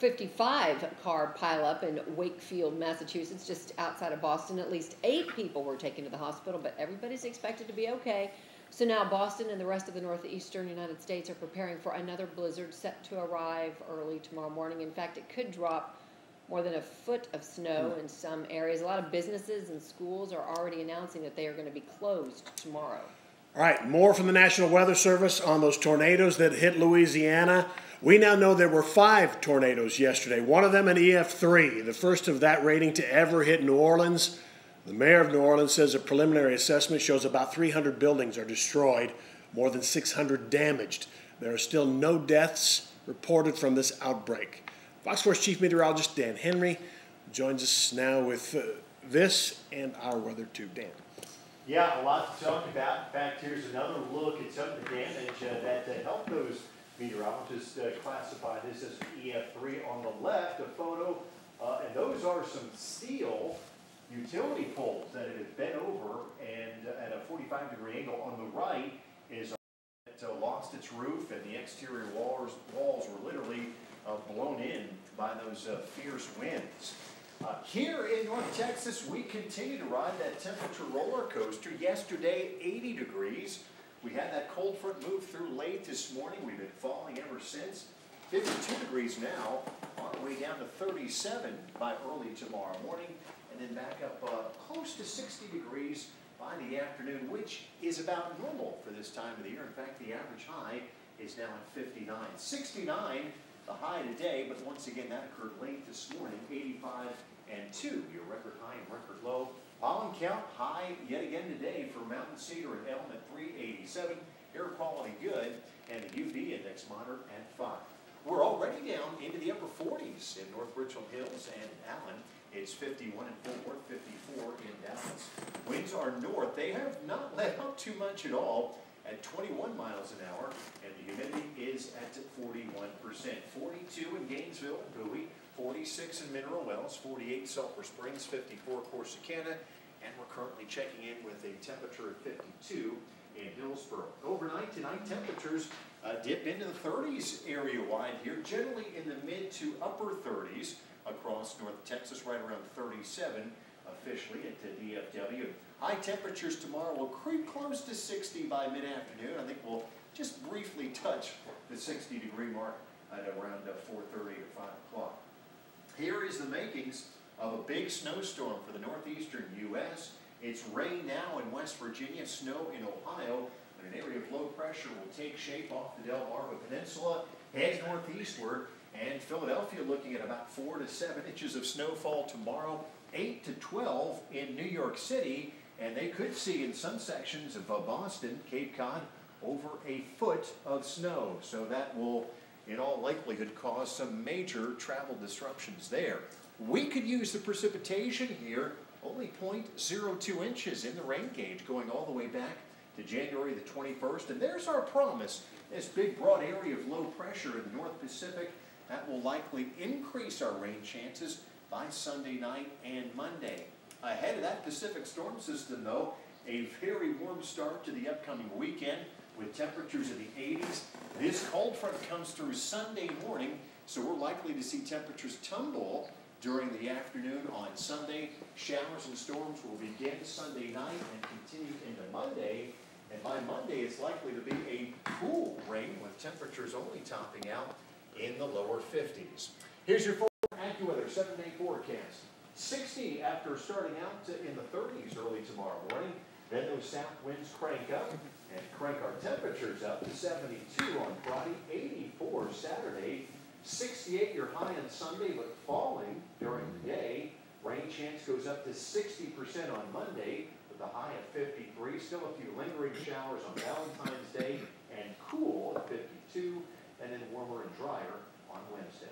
fifty-five car pileup in Wakefield, Massachusetts, just outside of Boston. At least eight people were taken to the hospital, but everybody's expected to be okay. So now Boston and the rest of the northeastern United States are preparing for another blizzard set to arrive early tomorrow morning. In fact, it could drop more than a foot of snow in some areas. A lot of businesses and schools are already announcing that they are going to be closed tomorrow. All right, more from the National Weather Service on those tornadoes that hit Louisiana. We now know there were five tornadoes yesterday, one of them an E F three, the first of that rating to ever hit New Orleans. The mayor of New Orleans says a preliminary assessment shows about three hundred buildings are destroyed, more than six hundred damaged. There are still no deaths reported from this outbreak. Fox four's chief meteorologist Dan Henry joins us now with uh, this and our weather too. Dan. Yeah, a lot to talk about. In fact, here's another look at some of the damage uh, that uh, helped those meteorologists uh, classify this as E F three. On the left, a photo, uh, and those are some steel utility poles that it had bent over and uh, at a forty-five degree angle. On the right is it uh, lost its roof, and the exterior walls, walls were literally uh, blown in by those uh, fierce winds. Uh, here in North Texas, we continue to ride that temperature roller coaster. Yesterday, eighty degrees. We had that cold front move through late this morning. We've been falling ever since. fifty-two degrees now, on our way down to thirty-seven by early tomorrow morning, and then back up uh, close to sixty degrees by the afternoon, which is about normal for this time of the year. In fact, the average high is now at fifty-nine. sixty-nine, the high today, but once again, that occurred late this morning, eighty-five and two, your record high and record low. Pollen count high yet again today for Mountain Cedar and Elm at three eighty-seven. Air quality good, and the U V index moderate at five. We're already down into the upper forties in North Richland Hills and Allen. It's fifty-one in Fort Worth, fifty-four in Dallas. Winds are north. They have not let up too much at all at twenty-one miles an hour, and the humidity is at forty-one percent. forty-two in Gainesville, Bowie, forty-six in Mineral Wells, forty-eight Sulphur Springs, fifty-four Corsicana, and we're currently checking in with a temperature of fifty-two in Hillsborough. Overnight tonight, temperatures uh, dip into the thirties area-wide here, generally in the mid to upper thirties across North Texas, right around thirty-seven officially at the D F W. High temperatures tomorrow will creep close to sixty by mid-afternoon. I think we'll just briefly touch the sixty degree mark at around uh, four thirty or five o'clock. Here is the makings of a big snowstorm for the northeastern U S It's rain now in West Virginia, snow in Ohio, and an area of low pressure will take shape off the Delmarva Peninsula, head northeastward, and Philadelphia looking at about four to seven inches of snowfall tomorrow, eight to twelve in New York City, and they could see in some sections of uh, Boston, Cape Cod, over a foot of snow. So that will, in all likelihood, cause some major travel disruptions there. We could use the precipitation here, only zero point zero two inches in the rain gauge, going all the way back to January the twenty-first. And there's our promise, this big broad area of low pressure in the North Pacific, that will likely increase our rain chances by Sunday night and Monday. Ahead of that Pacific storm system, though, a very warm start to the upcoming weekend with temperatures in the eighties. This cold front comes through Sunday morning, so we're likely to see temperatures tumble during the afternoon on Sunday. Showers and storms will begin Sunday night and continue into Monday. And by Monday, it's likely to be a cool rain with temperatures only topping out in the lower fifties. Here's your AccuWeather seven-day forecast. sixty after starting out in the thirties early tomorrow morning. Then those south winds crank up and crank our temperatures up to seventy-two on Friday, eighty-four Saturday, sixty-eight your high on Sunday, but falling during the day. Rain chance goes up to sixty percent on Monday with a high of fifty-three. Still a few lingering showers on Valentine's Day and cool at fifty-two, and then warmer and drier on Wednesday.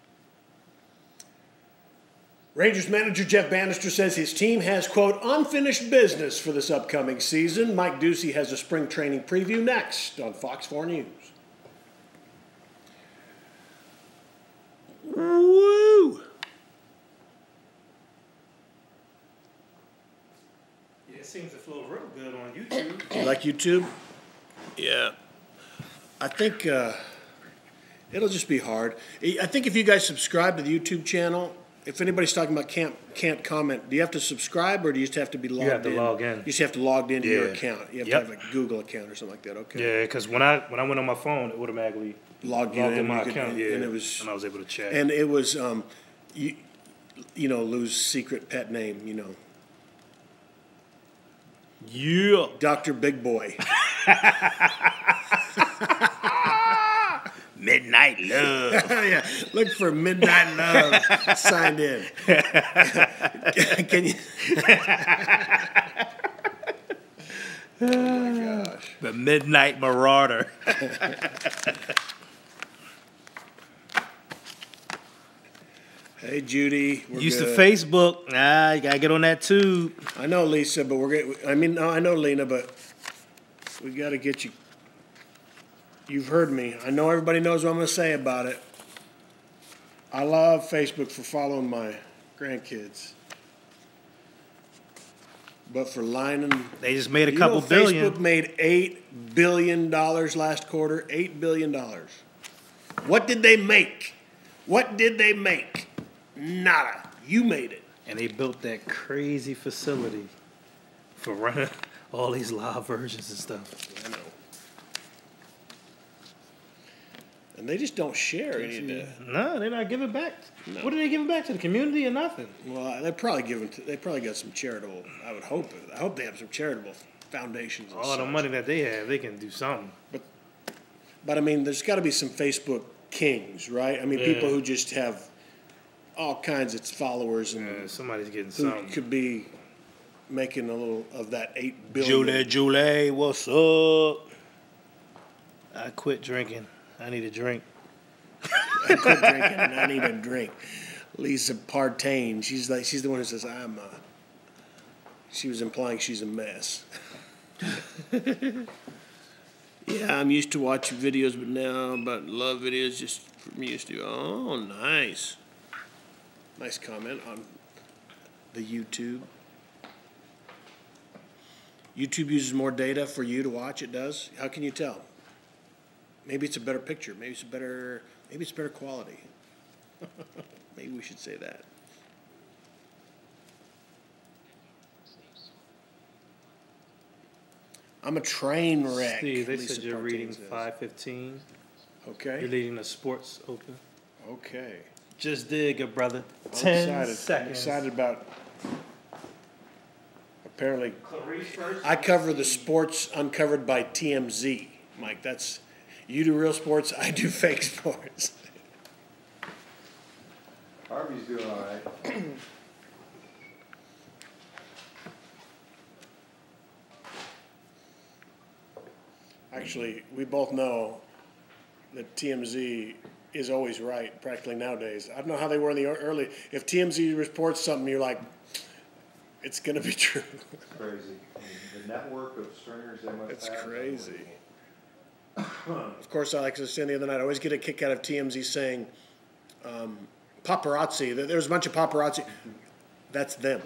Rangers manager Jeff Bannister says his team has, quote, unfinished business for this upcoming season. Mike Ducey has a spring training preview next on Fox four News. Woo! Yeah, it seems to flow real good on YouTube. You like YouTube? Yeah. I think uh, It'll just be hard. I think if you guys subscribe to the YouTube channel, if anybody's talking about can't can't comment, do you have to subscribe or do you just have to be logged in? You have to in? log in. You just have to log into your Yeah. account. You have Yep. to have a Google account or something like that. Okay. Yeah, because when I when I went on my phone, it automatically Logged you logged in, in my you could- account. Yeah, and it was- and I was able to check. And it was, um, you, you know, Lou's secret pet name, you know. Yeah. Doctor Big Boy. Midnight Love. Yeah, look for Midnight Love signed in. Can you? Oh my gosh. The Midnight Marauder. Hey Judy. We're Used good. to Facebook. Ah, you gotta get on that too. I know Lisa, but we're getting. I mean, no, I know Lena, but we got to get you. You've heard me. I know everybody knows what I'm going to say about it. I love Facebook for following my grandkids. But for lining, They just made a you couple know, billion. Facebook made eight billion dollars last quarter. Eight billion dollars. What did they make? What did they make? Nada. You made it. And they built that crazy facility for running all these live versions and stuff. I know. And they just don't share any of that. No, they're not giving back. No. What are they giving back to the community or nothing? Well, they probably giving. To, they probably got some charitable. I would hope. I hope they have some charitable foundations. And All the such. money that they have, they can do something. But, but I mean, there's got to be some Facebook kings, right? I mean, Yeah. people who just have all kinds of followers and Yeah, somebody's getting who something. could be making a little of that eight billion. Julie, Julie, what's up? I quit drinking. I need a drink. I quit drinking and I need a drink. Lisa Partain, she's like, she's the one who says I'm. A, she was implying she's a mess. Yeah, I'm used to watching videos, but now about love videos just from used to. Oh, nice. Nice comment on the YouTube. YouTube uses more data for you to watch. It does. How can you tell? Maybe it's a better picture. Maybe it's a better. Maybe it's better quality. Maybe we should say that. I'm a train wreck. Steve, they Lisa said you're Partain reading says. five fifteen. Okay. You're leading the sports open. Okay. Just dig it, brother. I'm Ten excited. seconds. I'm excited about. Apparently, Clarice first. I cover the sports uncovered by T M Z, Mike. That's you do real sports. I do fake sports. Harvey's doing all right. Actually, we both know that T M Z is always right, practically nowadays. I don't know how they were in the early. If T M Z reports something, you're like, it's going to be true. It's crazy. I mean, the network of stringers they must It's have. crazy. Of course, I like I was saying the other night, I always get a kick out of T M Z saying um, paparazzi. There- There's a bunch of paparazzi. That's them.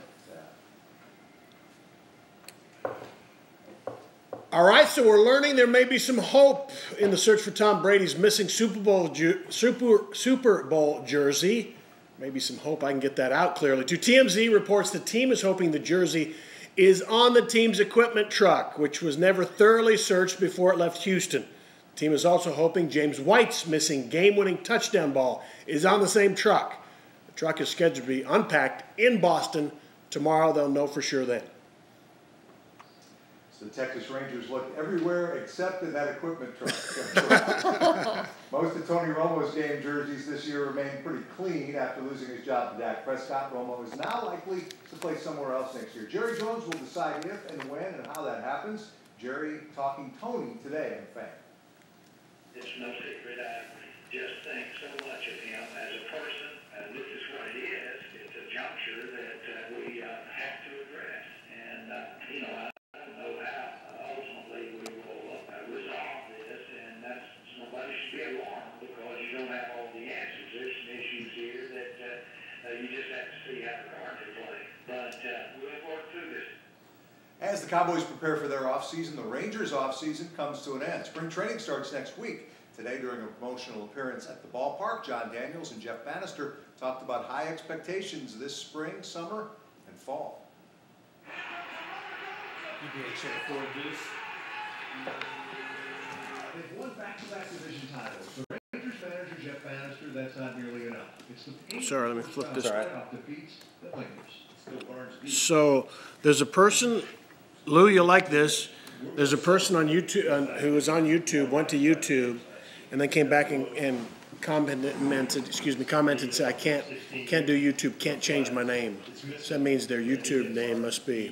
All right, so we're learning there may be some hope in the search for Tom Brady's missing Super Bowl ju- Super Super Bowl jersey. Maybe some hope I can get that out clearly. To T M Z reports the team is hoping the jersey is on the team's equipment truck, which was never thoroughly searched before it left Houston. The team is also hoping James White's missing game-winning touchdown ball is on the same truck. The truck is scheduled to be unpacked in Boston tomorrow. They'll know for sure then. So the Texas Rangers looked everywhere except in that equipment truck. Most of Tony Romo's game jerseys this year remain pretty clean after losing his job to Dak Prescott. Romo is now likely to play somewhere else next year. Jerry Jones will decide if and when and how that happens. Jerry talking Tony today on Fan. It's no secret, I just think so much of him as a person, and this is what it is. It's a juncture that uh, we uh, have to address. And, uh, you know, I I don't know how uh, ultimately we will uh, resolve this, and that's nobody should be alarmed because you don't have all the answers. There's some issues here that uh, uh, you just have to see how the cards are played. But uh, we'll work through this. As the Cowboys prepare for their offseason, the Rangers' offseason comes to an end. Spring training starts next week. Today, during a promotional appearance at the ballpark, John Daniels and Jeff Bannister talked about high expectations this spring, summer, and fall. You being cheer for Deuce? They've won back-to-back division titles. The Rangers manager, Jeff Bannister, that's not nearly enough. It's the Sorry, let me flip this. playoff defeats the Lakers. Still burns deep. So there's a person, Lou, you'll like this. There's a person on YouTube uh, who was on YouTube, went to YouTube, and then came back and, and commented, excuse me, commented and said, I can't, can't do YouTube, can't change my name. So that means their YouTube name must be,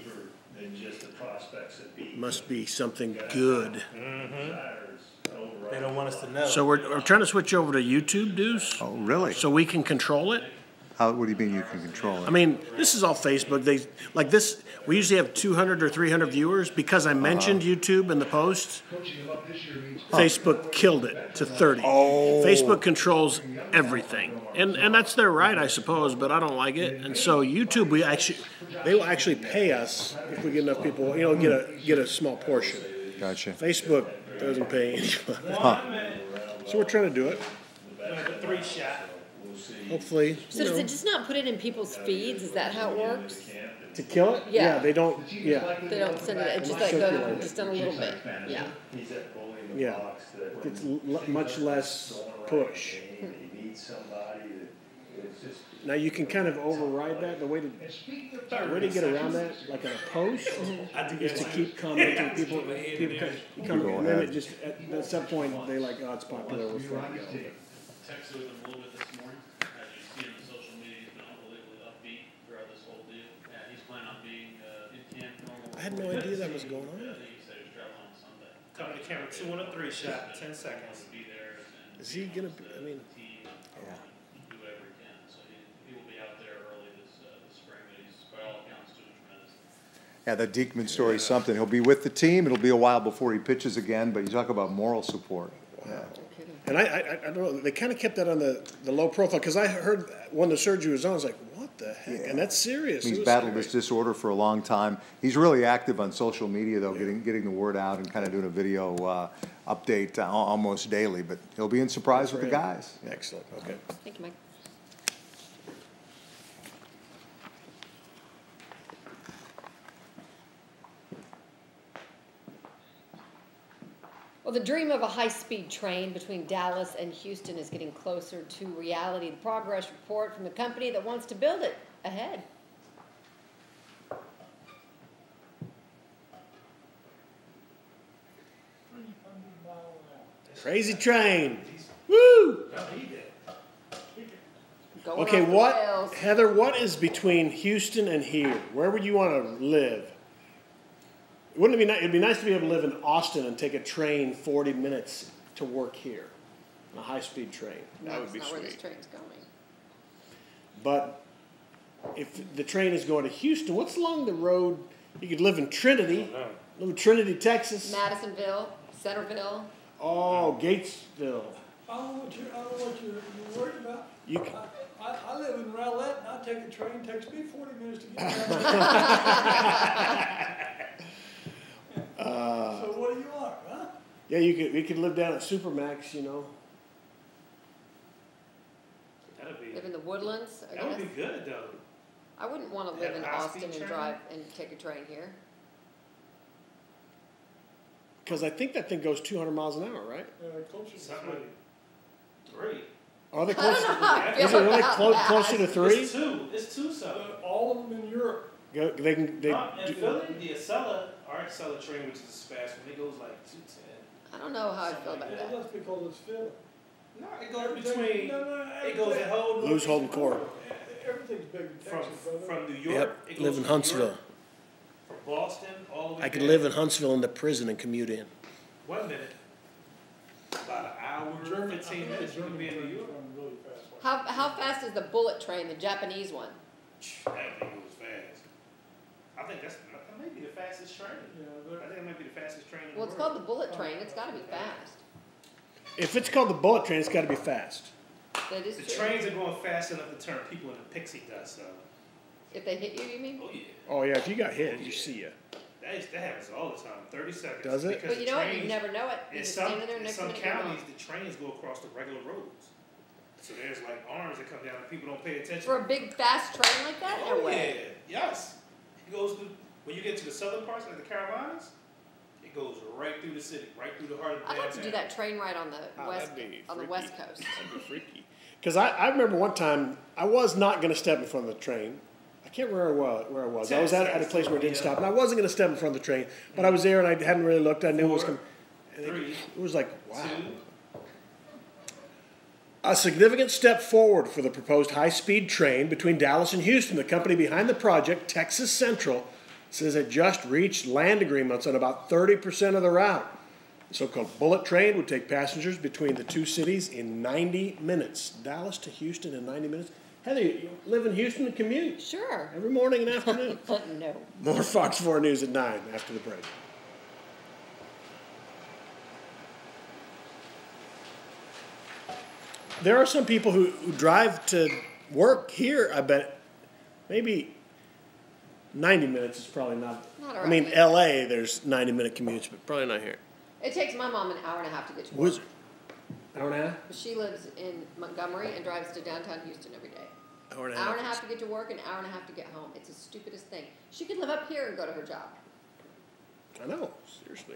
must be something good. Mm-hmm. They don't want us to know. So we're, we're trying to switch over to YouTube, Deuce. Oh, really? So we can control it? How, what do you mean you can control it? I mean, this is all Facebook. They like this. We usually have two hundred or three hundred viewers because I mentioned uh-huh. YouTube in the post. Facebook killed it to thirty. Oh. Facebook controls everything, and and that's their right, I suppose. But I don't like it, and so YouTube, we actually, they will actually pay us if we get enough people. You know, get a get a small portion. Gotcha. Facebook doesn't pay anyone. Huh. So we're trying to do it. Three shot. Hopefully. So does it just not put it in people's feeds? Is that how it works? To kill it? Yeah. Yeah, they don't, yeah. They don't send it, it just like go, just done a little bit, yeah. Yeah, it's l- much less push. Now you can kind of override that. The way to, the way to get around that, like on a post, is to keep commenting. People, people come, and then it just at, at some point they like, oh, it's popular. We're fine to go. Texted with him a little bit this morning. As you see on the social media, he's been unbelievably upbeat throughout this whole deal. Yeah, he's planning on being uh, in camp. I had no idea that was going on. I think he said he was traveling on Sunday. Coming to camera, two and a three shot, ten seconds. Be there and Is he gonna? Be, I mean, yeah. do whatever he can. So he, he will be out there early this uh, this spring. But he's by all accounts doing tremendous. Yeah, the Diekman story is something. He'll be with the team. It'll be a while before he pitches again, but you talk about moral support. Yeah. And I, I, I don't know, they kind of kept that on the, the low profile, because I heard when the surgery was on, I was like, what the heck? Yeah. And that's serious. He's battled this disorder for a long time. He's really active on social media, though, yeah. getting getting the word out and kind of doing a video uh, update uh, almost daily. But he'll be in surprise with the guys. Excellent. Okay. Thank you, Mike. Well, the dream of a high-speed train between Dallas and Houston is getting closer to reality. The progress report from the company that wants to build it ahead. Crazy train. Woo! Going okay, off the what, rails. Heather, what is between Houston and here? Where would you want to live? Wouldn't it be nice? It'd be nice to be able to live in Austin and take a train forty minutes to work here, on a high-speed train. No, That would be that's not where this sweet. train's going. But if the train is going to Houston, what's along the road? You could live in Trinity, live in Trinity, Texas. Madisonville, Centerville. Oh, Gatesville. I don't know what you're, I don't know what you're, you're worried about. You can, I, I, I live in Rowlett, and I take a train, it takes me forty minutes to get there. uh, So what do you want, huh? yeah, you could. We could live down at Supermax, you know. That'd be. Live in the Woodlands, I That guess. would be good though. I wouldn't want to live Have in a high-speed Austin and train? drive and take a train here. Because I think that thing goes two hundred miles an hour, right? Uh, closer to Something three. like three. Are they I close? don't know how I Is it feel really about clo- that. closer to three? It's two. It's two something. Uh, all of them in Europe. Go, they can. They, Uh, in do, Philly, the Acela, our Acela train, which is a fast one, it goes like two ten. I don't know how I feel about Yeah, that. that's because it's Philly. No, it goes Everything- between. no, no, It goes everything- a whole. Lose holding court. Everything's big in From Texas, brother. from New York. Yep. It goes Live in from Huntsville. York, from Boston, all the way. I could down. live in Huntsville in the prison and commute in. One minute. About an hour, German, fifteen minutes. You could be in New York. really fast. How, how fast is the bullet train, the Japanese one? That thing goes fast. I think that's that may be the fastest train. Yeah, I think it might be the fastest train in Well, the it's world. called the bullet train. It's got to be fast. If it's called the bullet train, it's got to be fast. That is The true. trains are going fast enough to turn people into pixie dust, though. If they hit you, you mean? Oh yeah. Oh yeah, if you got hit, you see ya. That, is, that happens all the time. Thirty seconds. Does it? Because But you the know what? trains- You never know it. You're In just some, standing there in next some minute you're counties, gone. the trains go across the regular roads. So there's like arms that come down and people don't pay attention. For a big fast train like that? Oh No way. yeah, yes. It goes through, when you get to the southern parts, like the Carolinas, it goes right through the city, right through the heart of the I'd like to downtown. do that train ride on the Oh, west that'd be on the freaky. west coast. That'd be freaky. Because I, I remember one time I was not going to step in front of the train. I can't remember where, where I was. I was at, at a place where it didn't stop, and I wasn't going to step in front of the train. But I was there, and I hadn't really looked. I knew it was coming. Three, It was like, wow. two, A significant step forward for the proposed high-speed train between Dallas and Houston. The company behind the project, Texas Central, says it just reached land agreements on about thirty percent of the route. The so-called bullet train would take passengers between the two cities in ninety minutes. Dallas to Houston in ninety minutes. Heather, you live in Houston and commute? Sure. Every morning and afternoon. No. More Fox four News at nine after the break. There are some people who, who drive to work here, I bet, maybe ninety minutes is probably not. Not I mean, around L A, there's ninety minute commutes, but probably not here. It takes my mom an hour and a half to get to work. Was hour and a half? She lives in Montgomery and drives to downtown Houston every day. Hour and a Hour half. and a half to get to work, an hour and a half to get home. It's the stupidest thing. She could live up here and go to her job. I know, seriously.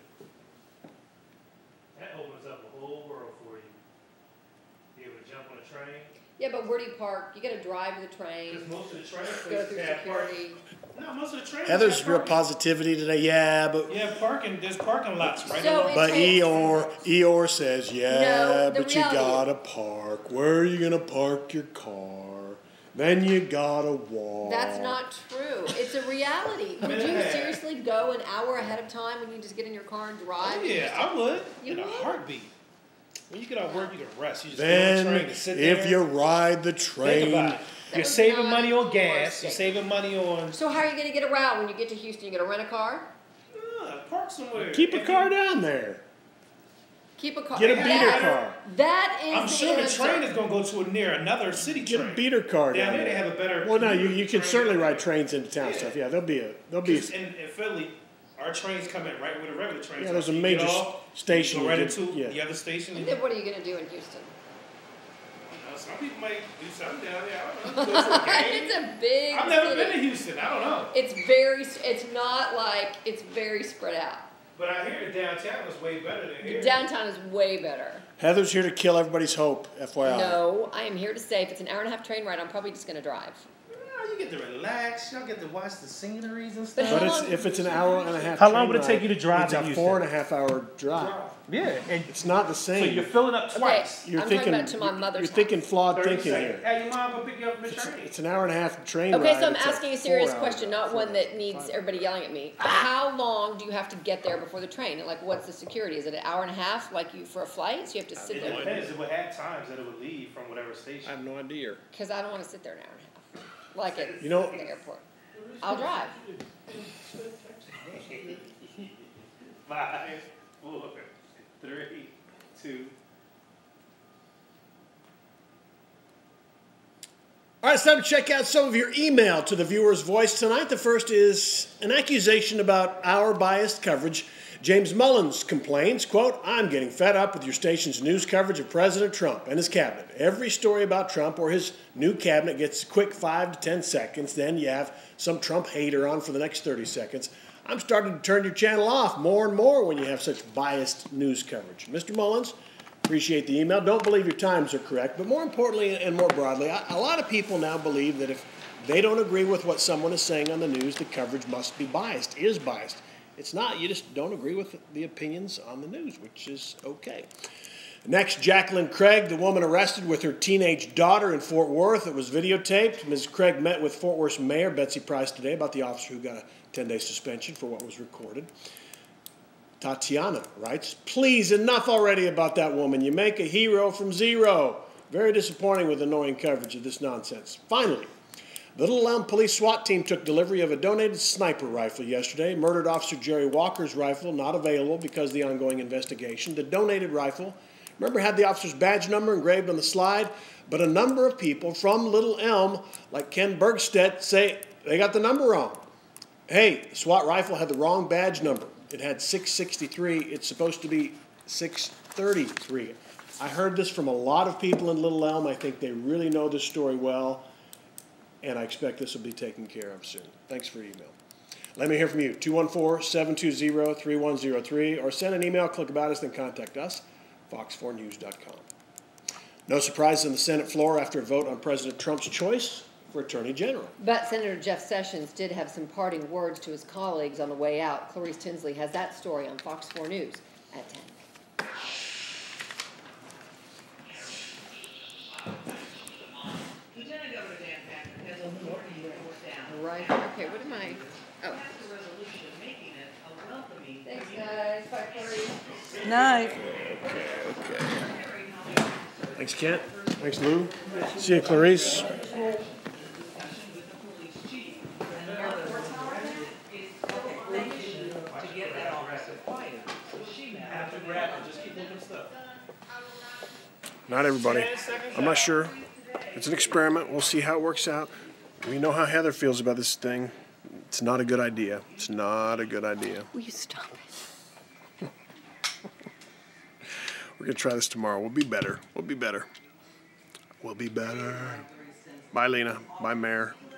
that opens up a whole world for you. Be able to jump on a train. Yeah, but where do you park? You got to drive to the train. Because most of the train Go places through have parking. security. No, most of the trains Heather's have real parking. positivity today. Yeah, but Yeah, parking. There's parking lots right So along. it but takes- Eeyore Eeyore says, yeah, No, the but you reality gotta park. Where are you gonna park your car? Then you gotta walk. That's not true. It's a reality. Would you Man. seriously go an hour ahead of time when you just get in your car and drive? Oh, yeah, I would. You in a would? heartbeat. When you get off work, you can rest. You just get on the Then, train and sit there. if you ride the Think train, about it. You're was saving not money on the gas. worst You're thing. saving money on. So how are you going to get around when you get to Houston? You going to rent a car? Uh, park somewhere. keep a And car you- down there. Keep a car. Get a That- beater car. That is I'm the sure the answer. train is going to go to a, near another city Get train. a beater car Down down there, there. they have a better. Well, no, you, commuter you can train. certainly ride trains into town Yeah. stuff. Yeah, there'll be a there'll be. 'Cause In, in Philly, our trains come in right where the regular trains. Yeah, are. there's a You major get s- off, station You you go right get- into yeah. the other station. And And then what are you going to do in Houston? uh, some people might do something down there. I don't know. Go to a game. It's a big I've never city. been to Houston. I don't know. It's very, it's not like, it's very spread out. But I hear the downtown is way better than here. Downtown is way better. Heather's here to kill everybody's hope. F Y I. No, I am here to say if it's an hour and a half train ride, I'm probably just going to drive. You get to relax. Y'all get to watch the sceneries and But stuff. how But it's, long- if it's an hour and a half, How long train would it take ride, you to drive It's to a Houston? four and a half hour drive. Yeah, and It's not the so same. you're filling up Okay, twice. You're I'm thinking. talking about to my mother's you're house. thinking flawed thirty thinking seconds. here. Hey, your mom go pick you up from the It's, train. it's an hour and a half train Okay, ride. so I'm It's asking a four serious hour question, drive, not four one that hours, needs five everybody yelling at me. How long do you have to get there before the train? And like, what's the security? Is it an hour and a half, like you for a flight? So you have to sit It there? depends. It would have times that it would leave from whatever I station. have no idea. Because I don't want to sit there an hour and a half, like at You know- the airport. I'll drive. Five, four, three, two. All right, it's time to check out some of your email to the viewer's voice tonight. The first is an accusation about our biased coverage. James Mullins complains, quote, I'm getting fed up with your station's news coverage of President Trump and his cabinet. Every story about Trump or his new cabinet gets a quick five to ten seconds. Then you have some Trump hater on for the next thirty seconds. I'm starting to turn your channel off more and more when you have such biased news coverage. Mister Mullins, appreciate the email. Don't believe your times are correct. But more importantly and more broadly, a a lot of people now believe that if they don't agree with what someone is saying on the news, the coverage must be biased, is biased. It's not. You just don't agree with the opinions on the news, which is okay. Next, Jacqueline Craig, the woman arrested with her teenage daughter in Fort Worth. It was videotaped. Miz Craig met with Fort Worth's mayor, Betsy Price, today about the officer who got a ten-day suspension for what was recorded. Tatiana writes, please, enough already about that woman. You make a hero from zero. Very disappointing with annoying coverage of this nonsense. Finally, the Little Elm Police SWAT team took delivery of a donated sniper rifle yesterday. Murdered Officer Jerry Walker's rifle, not available because of the ongoing investigation. The donated rifle, remember, had the officer's badge number engraved on the slide, but a number of people from Little Elm, like Ken Bergstedt, say they got the number wrong. Hey, SWAT rifle had the wrong badge number. It had six sixty-three. It's supposed to be six thirty-three. I heard this from a lot of people in Little Elm. I think they really know this story well, and I expect this will be taken care of soon. Thanks for your email. Let me hear from you. two one four, seven two zero, three one zero three, or send an email, click about us, then contact us, fox four news dot com. No surprises on the Senate floor after a vote on President Trump's choice for Attorney General. But Senator Jeff Sessions did have some parting words to his colleagues on the way out. Clarice Tinsley has that story on Fox four News at ten. Lieutenant Governor Dan Patrick has authority to report down. Right, okay, what am I? Oh. Passed a resolution making it a welcoming. Thanks, guys. Bye, Clarice. Night. Okay, okay. Thanks, Kent. Thanks, Lou. See you, Clarice. Not everybody. I'm not sure. It's an experiment. We'll see how it works out. We know how Heather feels about this thing. It's not a good idea. It's not a good idea. Will you stop it? We're going to try this tomorrow. We'll be better. We'll be better. We'll be better. Bye, Lena. Bye, Mayor.